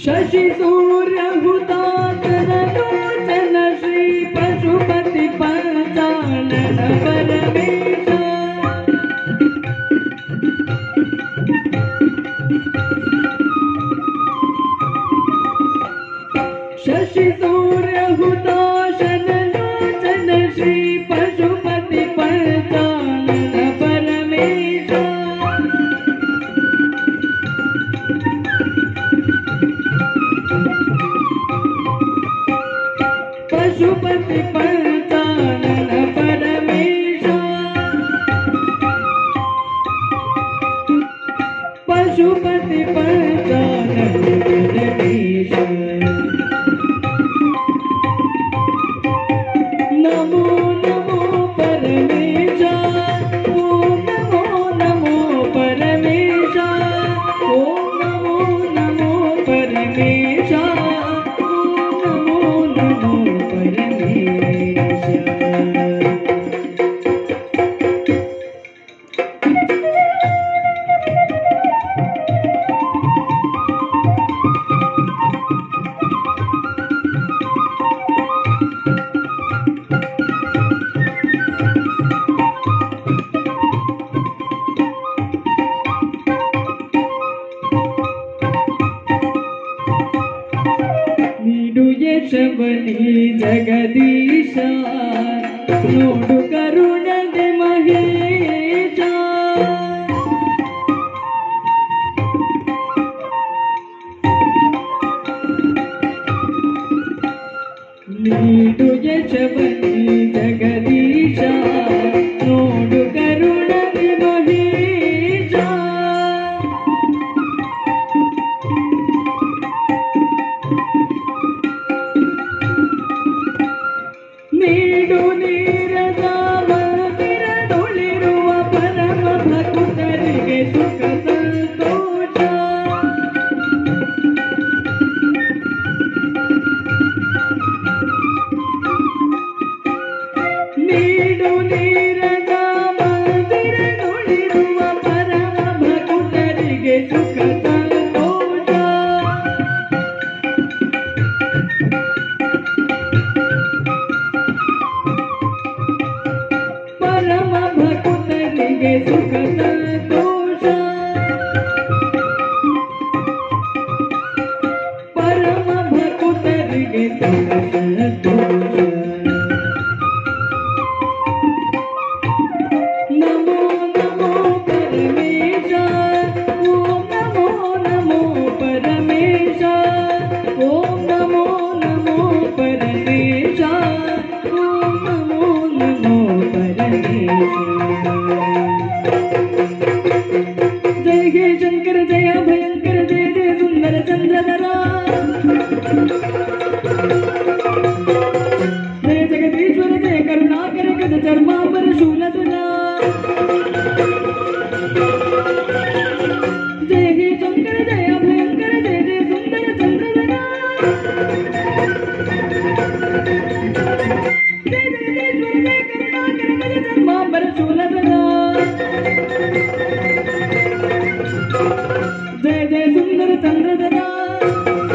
शशि सूर्य हुतासन लोचन श्री पशुपति पंचानन परमेश शशि सूर्य हुतासन लोचन श्री पशुपति पंचानन परमेश पशुपति पंचानन परमेश पशुपति पंचानन परमेश नमो नमो परमेश ओम नमो नमो परमेश ओम नमो नमो परमेश ओम नमो नमो परमेश ನೀಡು ಯಶವನಿ ಜಗದೀಶ ನೋಡು ಕರುಣದೆ ಮಹೇಶ ನೀಡು ಯಶವನಿ ಜಗದೀಶ ನೋಡು ಕರುಣದೆ ಮಹೇಶ ನೀಡು ನೀರದ ಮಂದಿರದೊಳಿರುವ ಪರಮ ಭಕ್ತರಿಗೆ ಸುಖ ಸಂತೋಷ ನೀಡು ನೀರದ ಮಂದಿರದೊಳಿರುವ ಪರಮ ಭಕ್ತರಿಗೆ ಸುಖ ಸಂತೋಷ ಪರಮ ಭಕ್ತರಿಗೆ ಸುಖ ಸಂತೋಷ ಪರಮ ಭಕ್ತರಿಗೆ ಸುಖ ಸಂತೋಷ ನಮೋ ನಮೋ ಪರಮೇಶ ಓಂ ನಮೋ ನಮೋ ಪರಮೇಶ ಓಂ ನಮೋ ನಮೋ ಪರಮೇಶ ಓಂ ನಮೋ ನಮೋ ಪರಮೇಶ जय हे शंकर जय भयंकर जय जय सुंदर चंद्रधरा जय जगदीश्वर जय करुणाकर गज चर्मांबर शूलधरा जय हे शंकर जय भयंकर जय जय सुंदर चंद्रधरा जय जगदीश्वर जय करुणाकर गज चर्मांबर शूलधरा जय जय सुंदर चंद्रधरा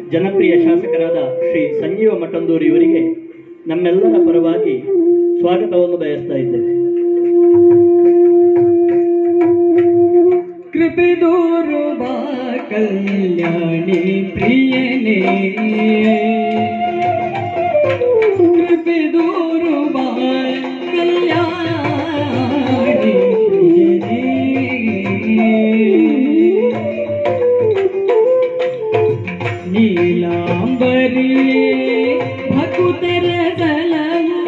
ಜನಪ್ರಿಯ ಶಾಸಕರಾದ ಶ್ರೀ ಸಂಜೀವ ಮಠಂದೂರು ಇವರಿಗೆ ನಮ್ಮೆಲ್ಲರ ಪರವಾಗಿ ಸ್ವಾಗತವನ್ನು ಬಯಸ್ತಾ ಇದ್ದೇವೆ. ಕೃಪೆ ದೋರುವ ಕಲ್ಯಾಣಿ ಪ್ರಿಯನೇ, ಕೃಪೆ ದೋರುವ ಕಲ್ಯಾಣಿ ಪ್ರಿಯನೇ, ನೀಲಾಂಬರಿಯೇ ಭಕುತರ ಸಲಹು,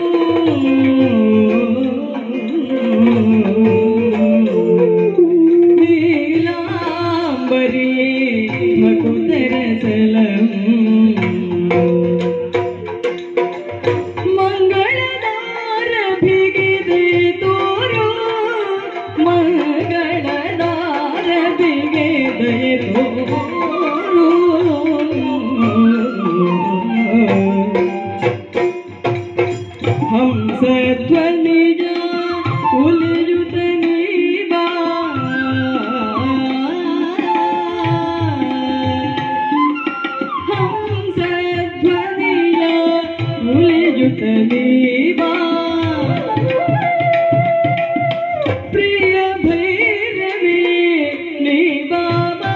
ನೀಲಾಂಬರಿಯೇ ಭಕುತರ ಸಲಹು, ಮಂಗಳದಾರ ಬಿಗಿದೆ ತೋರು, ಮಂಗಳದಾರ ಬಿಗಿದೆ ತೋರು, ಹಂಸಧ್ವನಿಯ ಉಲಿಯುತ ನೀವಾ, ಹಂಸಧ್ವನಿಯ ಉಲಿಯುತ ನೀವಾ, ಪ್ರಿಯ ಭೈರವಿ ನೀ ಬಾಬಾ,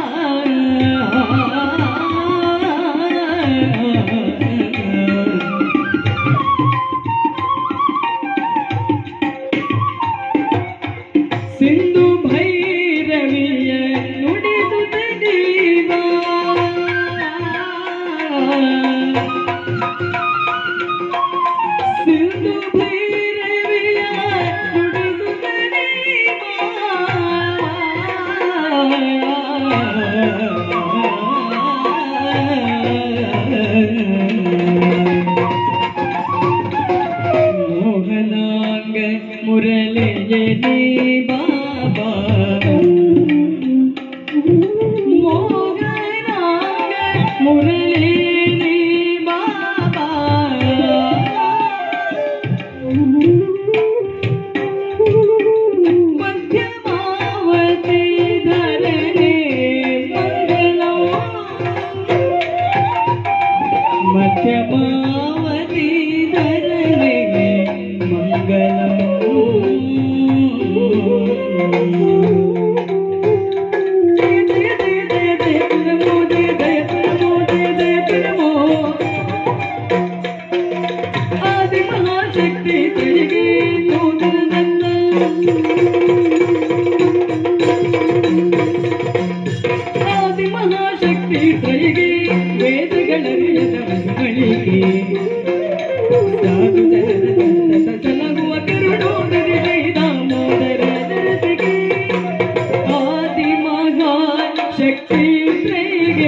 ಸಿಂಧು ಭೈರವಿಯ ನುಡಿಸುತ್ತ ದೀವಾ, ಸಿಂಧು ಭೈರವಿಯ ನುಡಿಸುತ್ತ ದೀವಾ, ಮೋಹನಾಂಗ ಮುರಳಿಯ ನೀ ಬಾಬಾ, ಮೋಹನಾಂಗ ಮುರಳಿಯ ನೀ ಬಾಬಾ, ಮಧ್ಯಮಾವತಿ ಧರಣಿ ಮಂಗಲೋ, ಮಧ್ಯಮಾವತಿ ಧರಣಿ ಮಂಗಲೋ, ಜಯ ಜಯ ಜಯ ಜಯ ಜಯ ನಮೋ ಜಯ ಜಯ ನಮೋ ಜಯ ಜಯ ನಮೋ, ಆದಿ ಮಹಾಶಕ್ತಿ ಜಯಗೆ ನೂತನ ನನ್ನ, ಆದಿ ಮಹಾಶಕ್ತಿ ಜಯಗೆ ವೇದಗಳರಿಯದ ಮಗಳಿಗೆ, ಸಾಧು ಜನರ ಸಂತತ ಸಲಹುವ ಕರುಣೋದರಿ ಜೈ ದಾಮೋದರ ದರಸಿಗೆ, ಆದಿ ಮಹಾಶಕ್ತಿ ಜಯಗೆ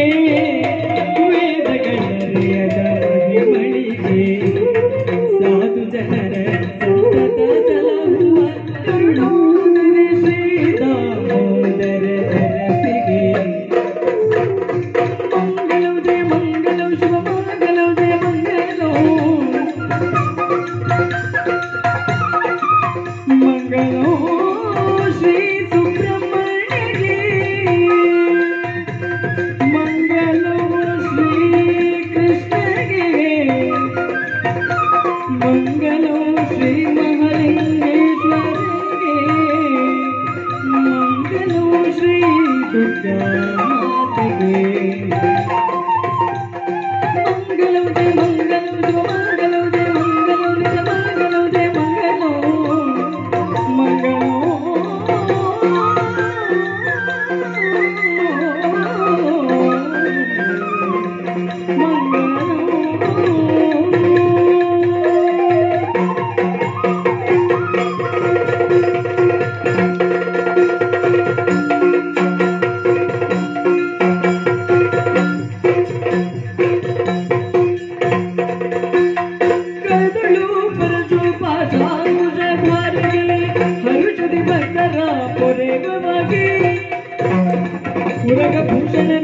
ವೇದಗಳರಿಯದ ಮಗಳಿಗೆ, ಸಾಧು ಜನರ ಸಂತತ ಸಲಹುವ ಕರುಣೋದರಿ ಶ್ರೀ ದಾಮೋದರ ದರಸಿಗೆ, ಮಂಗಳೋ ಜಯ ಮಂಗಳೋ ಶುಭ ಮಂಗಳೋ ಜಯ ಮಂಗಳೋ, ಮಂಗಳೋ ಶ್ರೀ ಸುಬ್ರಹ್ಮಣ್ಯಗೆ, ಮಂಗಳೋ ಶ್ರೀ ಕೃಷ್ಣಗೆ, ಮಂಗಳೋ ಶ್ರೀ ಮಹಾಲಿಂಗೇಶ್ವರಗೆ, ಮಂಗಳೋ ಶ್ರೀ ದುರ್ಗಾ ಮಾತೆಗೆ, ಮಂಗಳೋ ಜಯ ಮಂಗಳೋ ಶುಭ ಮಂಗಳೋ ಜಯ ಮಂಗಳೋ ನಿಜ ಮಂಗಳೋ ಜಯ ಮಂಗಳೋ, ಮಂಗಳೋ ಕದಳು ಪರಶು ಪಾಶಾಂಕುಶ ದ್ವಾರಗೆ, ಹರುಷದಿ ಭಕ್ತರ ಪೊರೆಗವಾಗಿ, ಪುರಗ ಭೂಷಣ